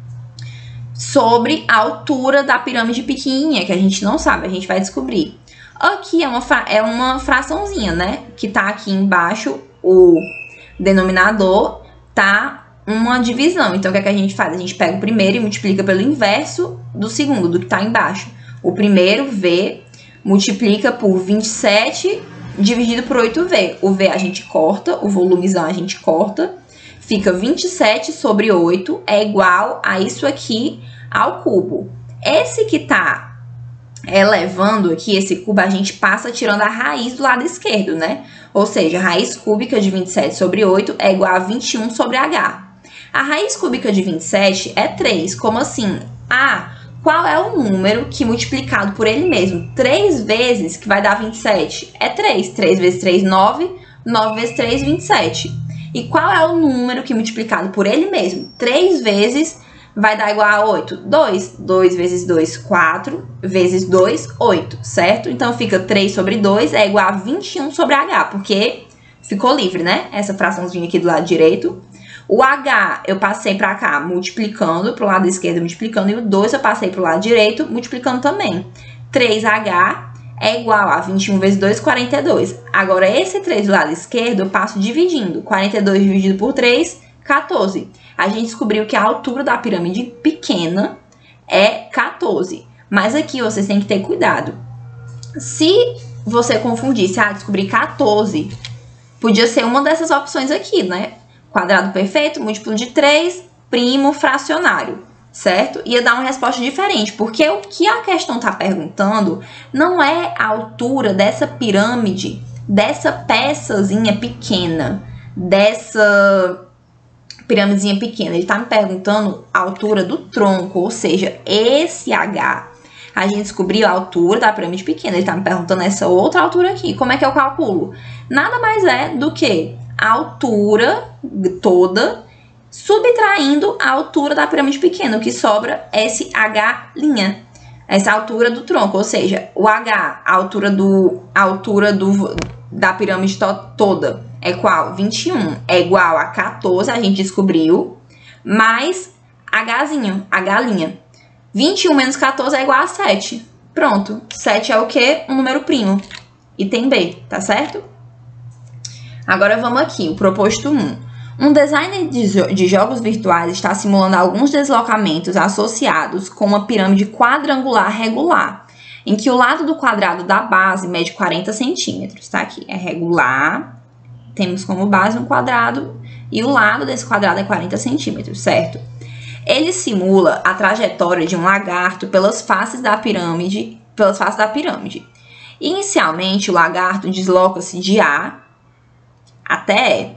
Sobre a altura da pirâmide pequenininha, que a gente não sabe, a gente vai descobrir. Aqui é uma, é uma fraçãozinha, né? Que tá aqui embaixo, o denominador, tá uma divisão. Então, o que é que a gente faz? A gente pega o primeiro e multiplica pelo inverso do segundo, do que tá embaixo. O primeiro, V, multiplica por vinte e sete dividido por oito V. O V a gente corta, o volumezão a gente corta. Fica vinte e sete sobre oito é igual a isso aqui ao cubo. Esse que tá elevando aqui, esse cubo, a gente passa tirando a raiz do lado esquerdo, né? Ou seja, a raiz cúbica de vinte e sete sobre oito é igual a vinte e um sobre H. A raiz cúbica de vinte e sete é três. Como assim? Ah, qual é o número que multiplicado por ele mesmo? três vezes, que vai dar vinte e sete, é três. três vezes três, nove. nove vezes três, vinte e sete. E qual é o número que multiplicado por ele mesmo? três vezes vai dar igual a oito. dois. dois vezes dois, quatro. Vezes dois, oito, certo? Então, fica três sobre dois é igual a vinte e um sobre H, porque ficou livre, né? Essa fraçãozinha aqui do lado direito. O H eu passei para cá multiplicando, para o lado esquerdo multiplicando, e o dois eu passei para o lado direito multiplicando também. três H é igual a vinte e um vezes dois, quarenta e dois. Agora, esse três do lado esquerdo eu passo dividindo. quarenta e dois dividido por três, quatorze. A gente descobriu que a altura da pirâmide pequena é quatorze. Mas aqui vocês têm que ter cuidado. Se você confundisse, ah, descobrir quatorze, podia ser uma dessas opções aqui, né? Quadrado perfeito, múltiplo de três, primo, fracionário, certo? Ia dar uma resposta diferente, porque o que a questão está perguntando não é a altura dessa pirâmide, dessa peçazinha pequena, dessa pirâmidezinha pequena. Ele está me perguntando a altura do tronco, ou seja, esse H. A gente descobriu a altura da pirâmide pequena. Ele está me perguntando essa outra altura aqui. Como é que eu calculo? Nada mais é do que a altura toda subtraindo a altura da pirâmide pequena. O que sobra é esse H', essa altura do tronco. Ou seja, o H, a altura, do, a altura do, da pirâmide to toda é qual? vinte e um. É igual a quatorze, a gente descobriu, mais Hzinho, H'. vinte e um menos quatorze é igual a sete. Pronto. sete é o quê? Um número primo. E tem B, tá certo? Agora vamos aqui, o proposto um. Um designer de, jo de jogos virtuais está simulando alguns deslocamentos associados com uma pirâmide quadrangular regular, em que o lado do quadrado da base mede quarenta centímetros, tá aqui, é regular, temos como base um quadrado, e o lado desse quadrado é quarenta centímetros, certo? Ele simula a trajetória de um lagarto pelas faces da pirâmide, pelas faces da pirâmide. Inicialmente, o lagarto desloca-se de A até E,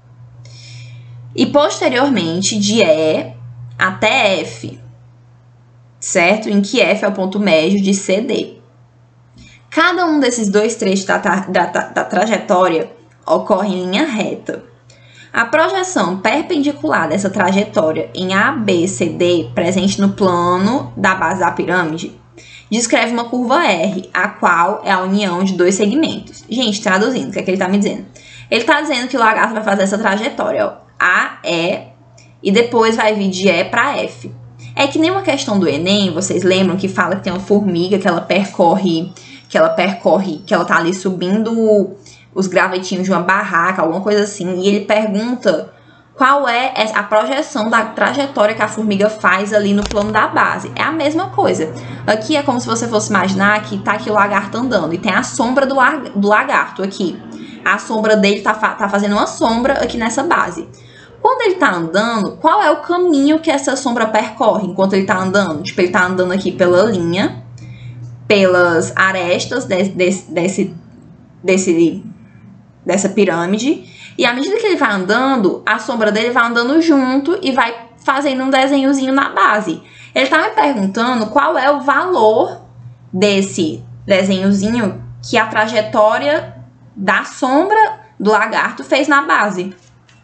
e posteriormente de E até F, certo? Em que F é o ponto médio de C D. Cada um desses dois trechos da, da, da, da trajetória ocorre em linha reta. A projeção perpendicular dessa trajetória em A B C D, presente no plano da base da pirâmide, descreve uma curva R, a qual é a união de dois segmentos. Gente, traduzindo, o que é que ele está me dizendo? Ele está dizendo que o lagarto vai fazer essa trajetória, ó, A, E, e depois vai vir de E para F. É que nem uma questão do Enem, vocês lembram que fala que tem uma formiga que ela percorre, que ela percorre, que ela tá ali subindo os gravetinhos de uma barraca, alguma coisa assim, e ele pergunta qual é a projeção da trajetória que a formiga faz ali no plano da base. É a mesma coisa. Aqui é como se você fosse imaginar que tá aqui o lagarto andando e tem a sombra do, lar do lagarto aqui. A sombra dele tá, fa tá fazendo uma sombra aqui nessa base. Quando ele tá andando, qual é o caminho que essa sombra percorre enquanto ele tá andando? Tipo, ele tá andando aqui pela linha, pelas arestas desse, desse, desse, desse, dessa pirâmide. E à medida que ele vai andando, a sombra dele vai andando junto e vai fazendo um desenhozinho na base. Ele tá me perguntando qual é o valor desse desenhozinho que a trajetória da sombra do lagarto fez na base.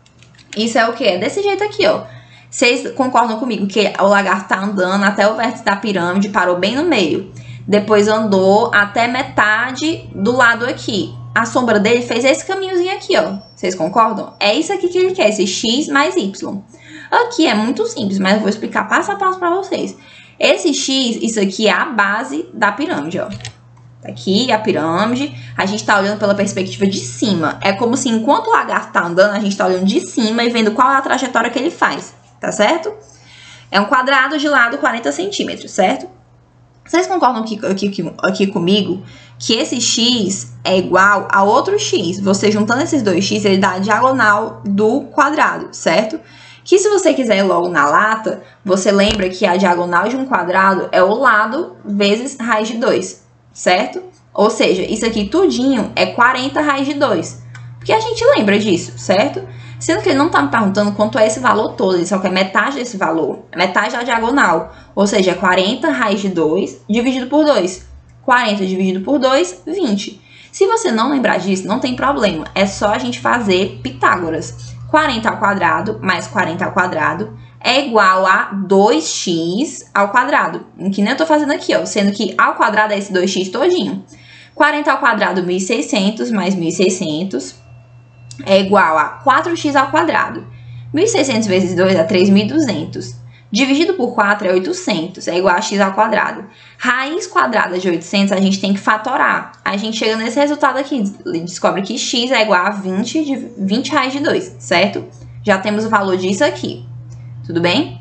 Isso é o que? É desse jeito aqui, ó. Vocês concordam comigo que o lagarto tá andando até o vértice da pirâmide, parou bem no meio. Depois andou até metade do lado aqui. A sombra dele fez esse caminhozinho aqui, ó. Vocês concordam? É isso aqui que ele quer, esse x mais y. Aqui é muito simples, mas eu vou explicar passo a passo pra vocês. Esse x, isso aqui é a base da pirâmide, ó. Aqui a pirâmide, a gente tá olhando pela perspectiva de cima. É como se enquanto o lagarto tá andando, a gente tá olhando de cima e vendo qual é a trajetória que ele faz, tá certo? É um quadrado de lado quarenta centímetros, certo? Vocês concordam aqui, aqui, aqui comigo que esse x é igual a outro x? Você juntando esses dois x, ele dá a diagonal do quadrado, certo? Que se você quiser ir logo na lata, você lembra que a diagonal de um quadrado é o lado vezes raiz de dois, certo? Ou seja, isso aqui tudinho é quarenta raiz de dois. Porque a gente lembra disso, certo? Sendo que ele não está me perguntando quanto é esse valor todo, ele só quer metade desse valor, metade da diagonal. Ou seja, quarenta raiz de dois dividido por dois. quarenta dividido por dois, vinte. Se você não lembrar disso, não tem problema. É só a gente fazer Pitágoras. quarenta ao quadrado mais quarenta ao quadrado é igual a dois x ao quadrado. Que nem eu tô fazendo aqui, ó. Sendo que ao quadrado é esse dois x todinho. quarenta ao quadrado, mil e seiscentos mais mil e seiscentos é igual a quatro x ao quadrado. mil e seiscentos vezes dois é três mil e duzentos. Dividido por quatro é oitocentos, é igual a x ao quadrado. Raiz quadrada de oitocentos a gente tem que fatorar. A gente chega nesse resultado aqui, descobre que x é igual a vinte, de vinte raiz de dois, certo? Já temos o valor disso aqui, tudo bem?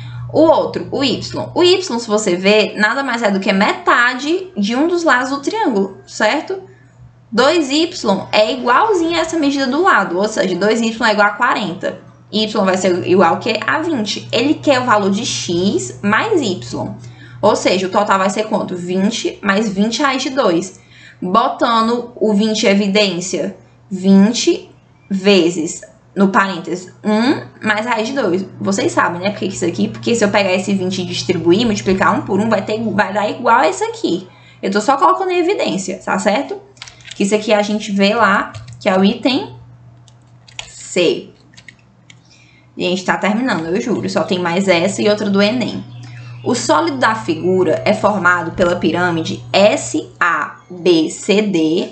O outro, o y. O y, se você ver, nada mais é do que metade de um dos lados do triângulo, certo? dois y é igualzinho a essa medida do lado, ou seja, dois y é igual a quarenta. Y vai ser igual que a vinte. Ele quer o valor de x mais y. Ou seja, o total vai ser quanto? vinte mais vinte raiz de dois. Botando o vinte em evidência, vinte vezes, no parênteses, um mais raiz de dois. Vocês sabem, né? Porque isso aqui, porque se eu pegar esse vinte e distribuir, multiplicar um por um, vai, ter, vai dar igual a esse aqui. Eu tô só colocando em evidência, tá certo? Que isso aqui a gente vê lá, que é o item C. E a gente tá terminando, eu juro. Só tem mais essa e outra do Enem. O sólido da figura é formado pela pirâmide S A B C D,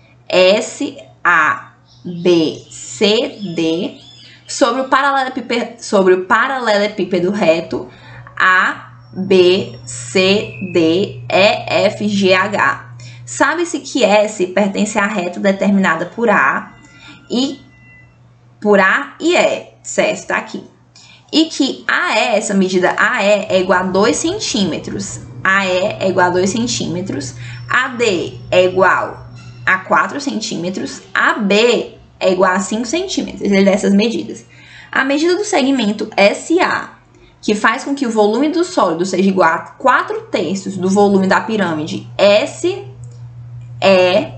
S A B C D, sobre o paralelepípedo, sobre o paralelepípedo reto A B C D E F G H. Sabe-se que S pertence à reta determinada por A e por A e E, certo? Tá aqui. E que A E, essa medida A E é igual a dois centímetros. A E é igual a dois centímetros. A D é igual a quatro centímetros. A B é igual a cinco centímetros. Ele dá essas medidas. A medida do segmento S A, que faz com que o volume do sólido seja igual a quatro terços do volume da pirâmide S E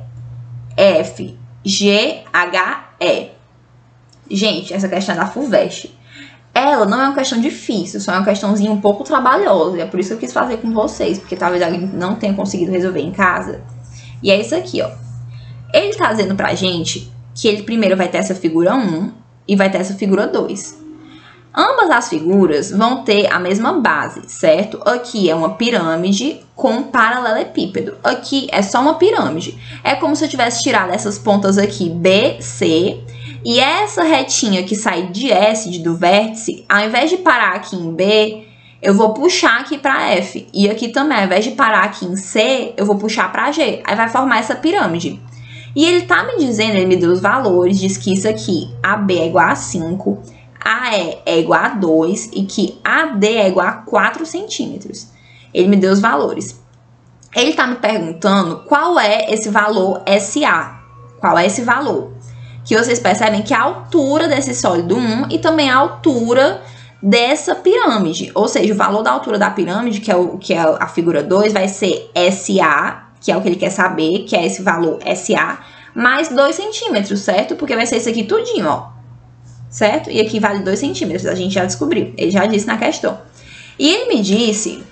F G H E. Gente, essa questão é da FUVEST. Ela não é uma questão difícil, só é uma questãozinha um pouco trabalhosa. É por isso que eu quis fazer com vocês, porque talvez alguém não tenha conseguido resolver em casa. E é isso aqui, ó. Ele tá dizendo pra gente que ele primeiro vai ter essa figura um e vai ter essa figura dois. Ambas as figuras vão ter a mesma base, certo? Aqui é uma pirâmide com paralelepípedo. Aqui é só uma pirâmide. É como se eu tivesse tirado essas pontas aqui, B, C, e essa retinha que sai de S, do vértice, ao invés de parar aqui em B, eu vou puxar aqui para F. E aqui também, ao invés de parar aqui em C, eu vou puxar para G. Aí vai formar essa pirâmide. E ele tá me dizendo, ele me deu os valores, diz que isso aqui, A B é igual a cinco, A E é igual a dois e que A D é igual a quatro centímetros. Ele me deu os valores. Ele tá me perguntando qual é esse valor S A. Qual é esse valor? Que vocês percebem que a altura desse sólido um e também a altura dessa pirâmide. Ou seja, o valor da altura da pirâmide, que é, o, que é a figura dois, vai ser S A, que é o que ele quer saber, que é esse valor S A, mais dois centímetros, certo? Porque vai ser isso aqui tudinho, ó. Certo? E aqui vale dois centímetros, a gente já descobriu. Ele já disse na questão. E ele me disse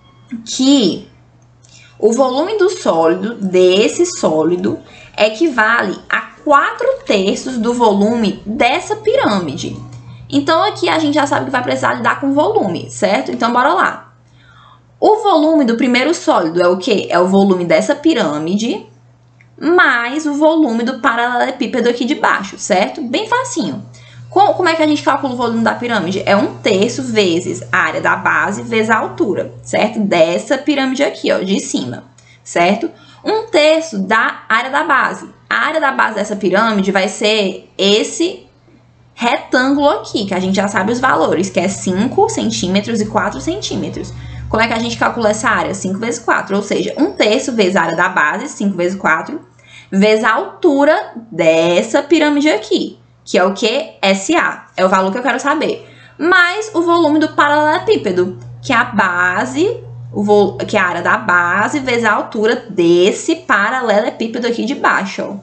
que o volume do sólido, desse sólido, equivale a quatro terços do volume dessa pirâmide. Então, aqui a gente já sabe que vai precisar lidar com volume, certo? Então, bora lá. O volume do primeiro sólido é o quê? É o volume dessa pirâmide, mais o volume do paralelepípedo aqui de baixo, certo? Bem facinho. Como é que a gente calcula o volume da pirâmide? É um terço vezes a área da base vezes a altura, certo? Dessa pirâmide aqui, ó, de cima, certo? Um terço da área da base. A área da base dessa pirâmide vai ser esse retângulo aqui, que a gente já sabe os valores, que é cinco centímetros e quatro centímetros. Como é que a gente calcula essa área? cinco vezes quatro, ou seja, um terço vezes a área da base, cinco vezes quatro, vezes a altura dessa pirâmide aqui, que é o que? S A, é o valor que eu quero saber. Mais o volume do paralelepípedo, que é a base, o vol que é a área da base, vezes a altura desse paralelepípedo aqui de baixo, ó.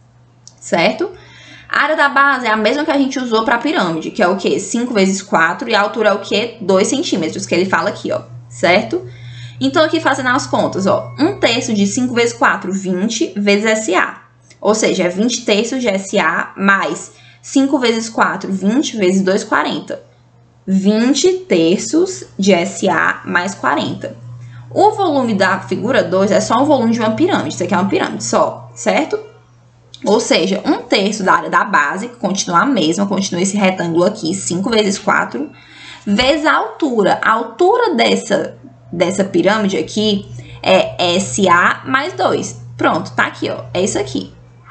Certo? A área da base é a mesma que a gente usou para a pirâmide, que é o que? cinco vezes quatro, e a altura é o que? dois centímetros, que ele fala aqui, ó. Certo? Então, aqui fazendo as contas, ó, um terço de cinco vezes quatro, vinte, vezes S A. Ou seja, é vinte terços de S A, mais cinco vezes quatro, vinte, vezes dois, quarenta. vinte terços de S A, mais quarenta. O volume da figura dois é só o volume de uma pirâmide, isso aqui é uma pirâmide só, certo? Ou seja, um terço da área da base, que continua a mesma, continua esse retângulo aqui, cinco vezes quatro, vezes a altura. A altura dessa, dessa pirâmide aqui é S A mais dois. Pronto, tá aqui, ó. É isso aqui.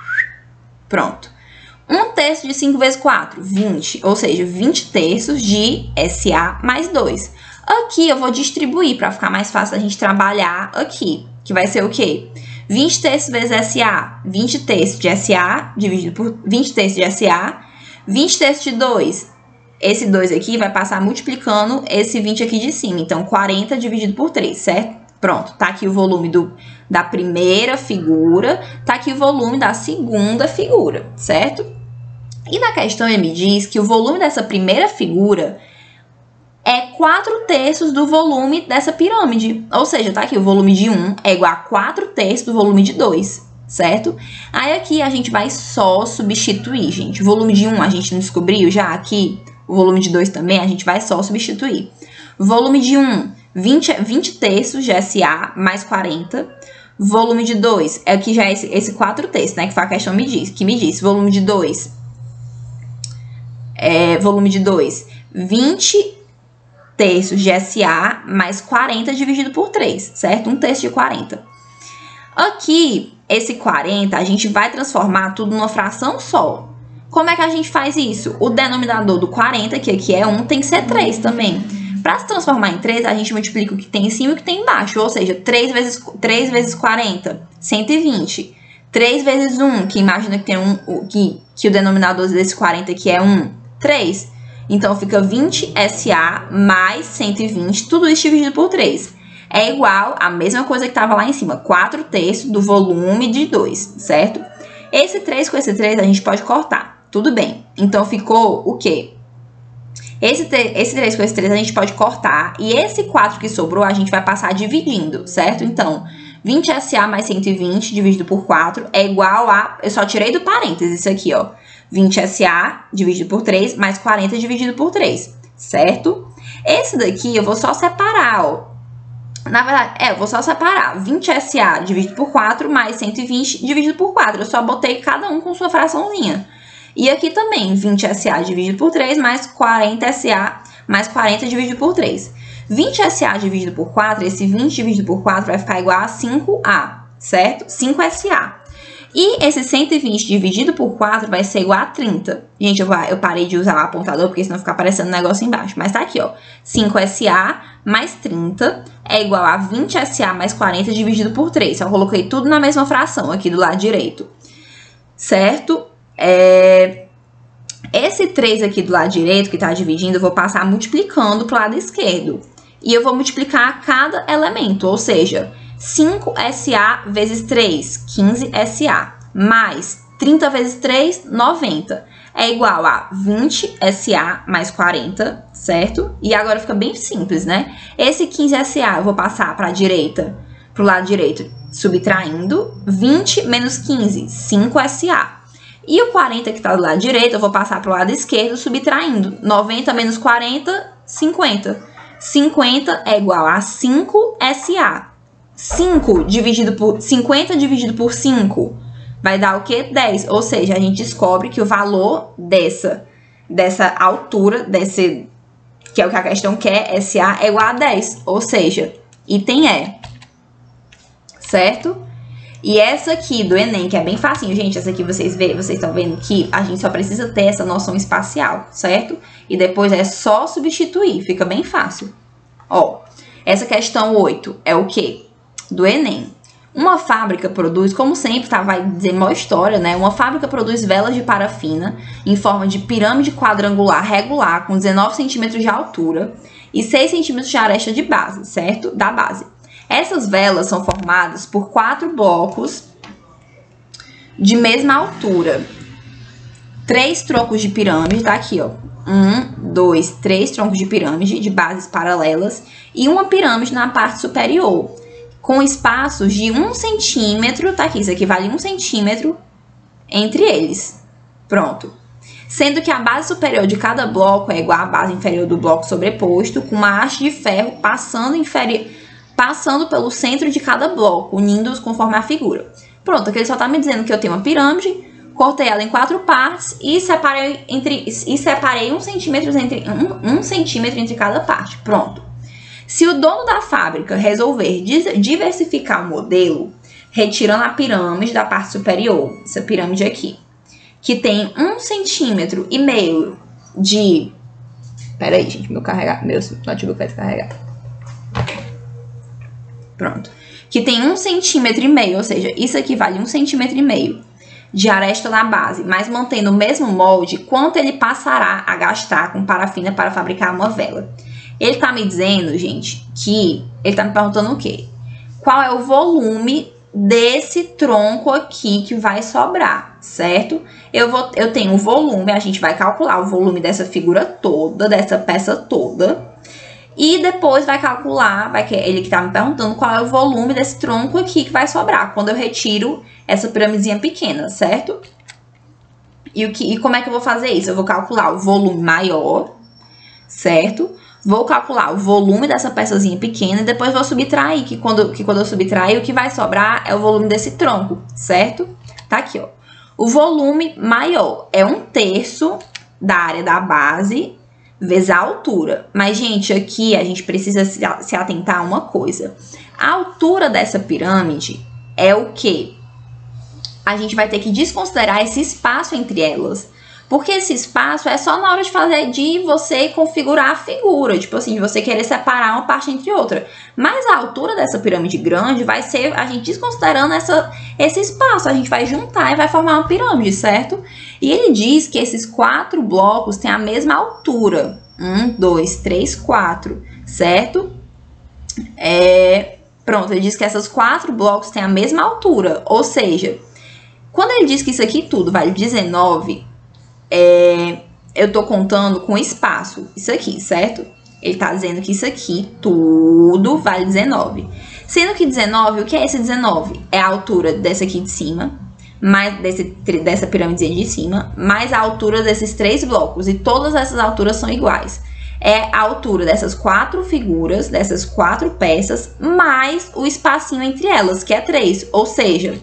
Pronto. um terço de cinco vezes quatro, vinte. Ou seja, vinte terços de S A mais dois. Aqui eu vou distribuir para ficar mais fácil a gente trabalhar aqui. Que vai ser o quê? vinte terços vezes S A. vinte terços de S A dividido por vinte terços de S A. vinte terços de dois. Esse dois aqui vai passar multiplicando esse vinte aqui de cima. Então, quarenta dividido por três, certo? Pronto, tá aqui o volume do, da primeira figura, tá aqui o volume da segunda figura, certo? E na questão ele me diz que o volume dessa primeira figura é quatro terços do volume dessa pirâmide. Ou seja, tá aqui o volume de um é igual a quatro terços do volume de dois, certo? Aí aqui a gente vai só substituir, gente. O volume de um a gente não descobriu já aqui? O volume de dois também, a gente vai só substituir. Volume de um, vinte, vinte terços de S A mais quarenta. Volume de dois, é aqui já é esse, esse quatro terços, né? Que foi a questão me diz, que me disse. Volume de dois, é, volume de dois, vinte terços de S A mais quarenta dividido por três, certo? Um terço de quarenta. Aqui, esse quarenta, a gente vai transformar tudo numa fração só. Como é que a gente faz isso? O denominador do quarenta, que aqui é um, tem que ser três também. Para se transformar em três, a gente multiplica o que tem em cima e o que tem embaixo. Ou seja, três vezes, três vezes quarenta, cento e vinte. três vezes um, que imagina que, tem um, que, que o denominador desse quarenta aqui é um, três. Então, fica vinte S A mais cento e vinte, tudo isso dividido por três. É igual a mesma coisa que estava lá em cima, quatro terços do volume de dois, certo? Esse três com esse três a gente pode cortar. Tudo bem. Então, ficou o quê? Esse, esse três com esse três a gente pode cortar. E esse quatro que sobrou a gente vai passar dividindo, certo? Então, vinte S A mais cento e vinte dividido por quatro é igual a... Eu só tirei do parênteses isso aqui, ó. vinte S A dividido por três mais quarenta dividido por três, certo? Esse daqui eu vou só separar, ó. Na verdade, é, eu vou só separar. vinte S A dividido por quatro mais cento e vinte dividido por quatro. Eu só botei cada um com sua fraçãozinha. E aqui também, vinte S A dividido por três mais quarenta S A mais quarenta dividido por três. vinte S A dividido por quatro, esse vinte dividido por quatro vai ficar igual a cinco A, certo? cinco S A. E esse cento e vinte dividido por quatro vai ser igual a trinta. Gente, eu, eu parei de usar o apontador, porque senão fica aparecendo um negócio embaixo. Mas tá aqui, ó. cinco S A mais trinta é igual a vinte S A mais quarenta dividido por três. Então, eu coloquei tudo na mesma fração aqui do lado direito. Certo? É... Esse três aqui do lado direito, que tá dividindo, eu vou passar multiplicando pro lado esquerdo. E eu vou multiplicar cada elemento, ou seja... cinco S A vezes três, quinze S A, mais trinta vezes três, noventa. É igual a vinte S A mais quarenta, certo? E agora fica bem simples, né? Esse quinze S A eu vou passar para a direita, para o lado direito, subtraindo. vinte menos quinze, cinco S A. E o quarenta que está do lado direito, eu vou passar para o lado esquerdo, subtraindo. noventa menos quarenta, cinquenta. cinquenta é igual a cinco S A. cinco dividido por cinquenta dividido por cinco vai dar o quê? dez. Ou seja, a gente descobre que o valor dessa, dessa altura, desse, que é o que a questão quer, S A, é igual a dez. Ou seja, item E. Certo? E essa aqui do Enem, que é bem facinho, gente, essa aqui vocês vê, vocês estão vendo que a gente só precisa ter essa noção espacial, certo? E depois é só substituir, fica bem fácil. Ó, essa questão oito é o quê? Do Enem. Uma fábrica produz, como sempre, tá, vai dizer uma história, né? Uma fábrica produz velas de parafina em forma de pirâmide quadrangular regular com dezenove centímetros de altura e seis centímetros de aresta de base, certo? Da base. Essas velas são formadas por quatro blocos de mesma altura. Três troncos de pirâmide, tá aqui, ó. Um, dois, três troncos de pirâmide de bases paralelas e uma pirâmide na parte superior, com espaços de um centímetro, tá aqui, isso aqui vale um centímetro entre eles. Pronto. Sendo que a base superior de cada bloco é igual à base inferior do bloco sobreposto, com uma haste de ferro passando, inferi... passando pelo centro de cada bloco, unindo-os conforme a figura. Pronto, aqui ele só tá me dizendo que eu tenho uma pirâmide, cortei ela em quatro partes e separei, entre... e separei um centímetro, entre... um... um centímetro entre cada parte. Pronto. Se o dono da fábrica resolver diversificar o modelo, retirando a pirâmide da parte superior, essa pirâmide aqui, que tem um centímetro e meio de... Pera aí, gente, meu, carregar... meu notebook vai descarregar. Pronto. Que tem um centímetro e meio, ou seja, isso aqui vale um centímetro e meio de aresta na base, mas mantendo o mesmo molde, quanto ele passará a gastar com parafina para fabricar uma vela? Ele tá me dizendo, gente, que... Ele tá me perguntando o quê? Qual é o volume desse tronco aqui que vai sobrar, certo? Eu, vou, eu tenho o volume, a gente vai calcular o volume dessa figura toda, dessa peça toda. E depois vai calcular, vai que ele que tá me perguntando qual é o volume desse tronco aqui que vai sobrar, quando eu retiro essa piramidezinha pequena, certo? E, o que, e como é que eu vou fazer isso? Eu vou calcular o volume maior, certo? Vou calcular o volume dessa peçazinha pequena e depois vou subtrair, que quando, que quando eu subtrair, o que vai sobrar é o volume desse tronco, certo? Tá aqui, ó. O volume maior é um terço da área da base vezes a altura. Mas, gente, aqui a gente precisa se atentar a uma coisa. A altura dessa pirâmide é o quê? A gente vai ter que desconsiderar esse espaço entre elas. Porque esse espaço é só na hora de fazer, de você configurar a figura, tipo assim, de você querer separar uma parte entre outra. Mas a altura dessa pirâmide grande vai ser a gente desconsiderando essa, esse espaço. A gente vai juntar e vai formar uma pirâmide, certo? E ele diz que esses quatro blocos têm a mesma altura. Um, dois, três, quatro, certo? É, pronto, ele diz que esses quatro blocos têm a mesma altura. Ou seja, quando ele diz que isso aqui tudo vale dezenove... É, eu tô contando com espaço, isso aqui, certo? Ele tá dizendo que isso aqui tudo vale dezenove. Sendo que dezenove, o que é esse dezenove? É a altura dessa aqui de cima, mais desse, dessa pirâmidezinha de cima, mais a altura desses três blocos. E todas essas alturas são iguais. É a altura dessas quatro figuras, dessas quatro peças, mais o espacinho entre elas, que é três. Ou seja,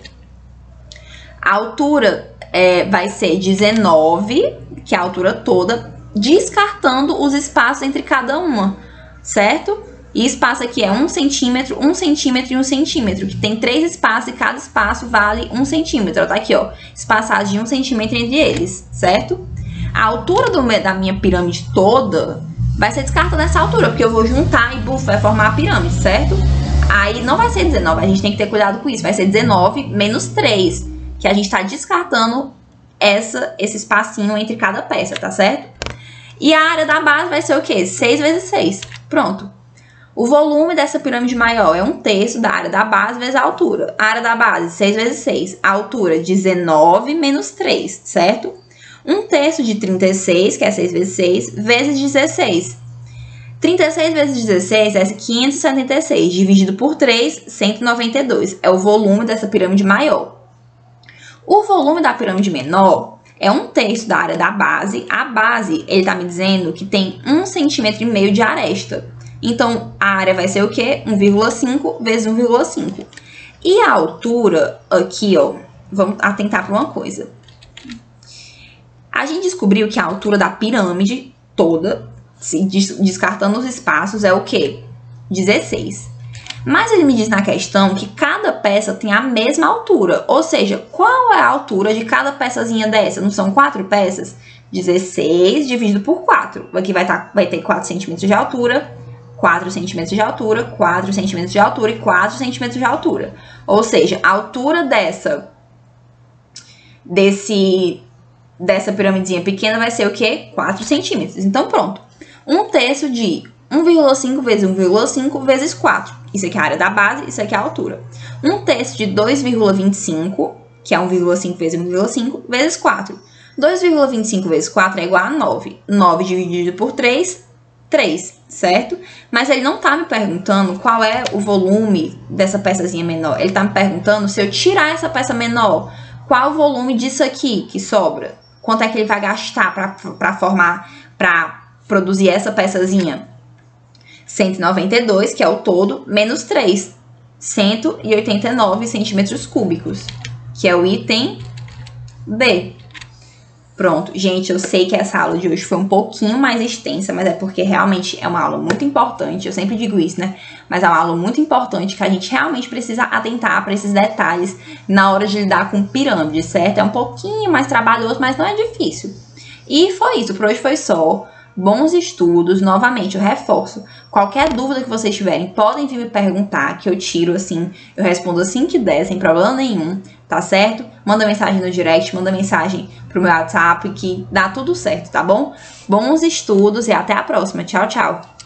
a altura... É, vai ser dezenove, que é a altura toda, descartando os espaços entre cada uma. certo? E espaço aqui é um centímetro, um centímetro e um centímetro, que tem três espaços e cada espaço vale um centímetro. Tá aqui, ó, espaçados de um centímetro entre eles, certo? A altura do, da minha pirâmide toda vai ser descartada nessa altura, porque eu vou juntar e buf, vai formar a pirâmide, certo? Aí não vai ser dezenove, a gente tem que ter cuidado com isso. Vai ser dezenove menos três, que a gente tá descartando essa, esse espacinho entre cada peça, tá certo? E a área da base vai ser o quê? seis vezes seis. Pronto. O volume dessa pirâmide maior é um terço da área da base vezes a altura. A área da base, seis vezes seis. A altura, dezenove menos três, certo? Um terço de trinta e seis, que é seis vezes seis, vezes dezesseis. trinta e seis vezes dezesseis é quinhentos e setenta e seis, dividido por três, cento e noventa e dois. É o volume dessa pirâmide maior. O volume da pirâmide menor é um terço da área da base. A base, ele tá me dizendo que tem um centímetro e meio de aresta. Então, a área vai ser o quê? um vírgula cinco vezes um vírgula cinco. E a altura, aqui, ó, vamos atentar para uma coisa. A gente descobriu que a altura da pirâmide toda, se descartando os espaços, é o quê? dezesseis. Mas ele me diz na questão que cada peça tem a mesma altura. Ou seja, qual é a altura de cada peçazinha dessa? Não são quatro peças? dezesseis dividido por quatro. Aqui vai, tá, vai ter quatro centímetros de altura, quatro centímetros de altura, quatro centímetros de altura e quatro centímetros de altura. Ou seja, a altura dessa, desse, dessa piramidezinha pequena vai ser o quê? quatro centímetros. Então, pronto. Um terço de um vírgula cinco vezes um vírgula cinco vezes quatro. Isso aqui é a área da base, isso aqui é a altura. Um terço de dois vírgula vinte e cinco, que é um vírgula cinco vezes um vírgula cinco, vezes quatro. dois vírgula vinte e cinco vezes quatro é igual a nove. nove dividido por três, três, certo? Mas ele não tá me perguntando qual é o volume dessa peçazinha menor. Ele tá me perguntando se eu tirar essa peça menor, qual o volume disso aqui que sobra? Quanto é que ele vai gastar para formar, para produzir essa peçazinha? cento e noventa e dois, que é o todo, menos três, cento e oitenta e nove centímetros cúbicos, que é o item B. Pronto, gente, eu sei que essa aula de hoje foi um pouquinho mais extensa, mas é porque realmente é uma aula muito importante, eu sempre digo isso, né? Mas é uma aula muito importante que a gente realmente precisa atentar para esses detalhes na hora de lidar com pirâmide, certo? É um pouquinho mais trabalhoso, mas não é difícil. E foi isso, por hoje foi só. Bons estudos, novamente, eu reforço. Qualquer dúvida que vocês tiverem, podem vir me perguntar, que eu tiro assim, eu respondo assim que der, sem problema nenhum, tá certo? Manda mensagem no direct, manda mensagem pro meu WhatsApp, que dá tudo certo, tá bom? Bons estudos e até a próxima. Tchau, tchau!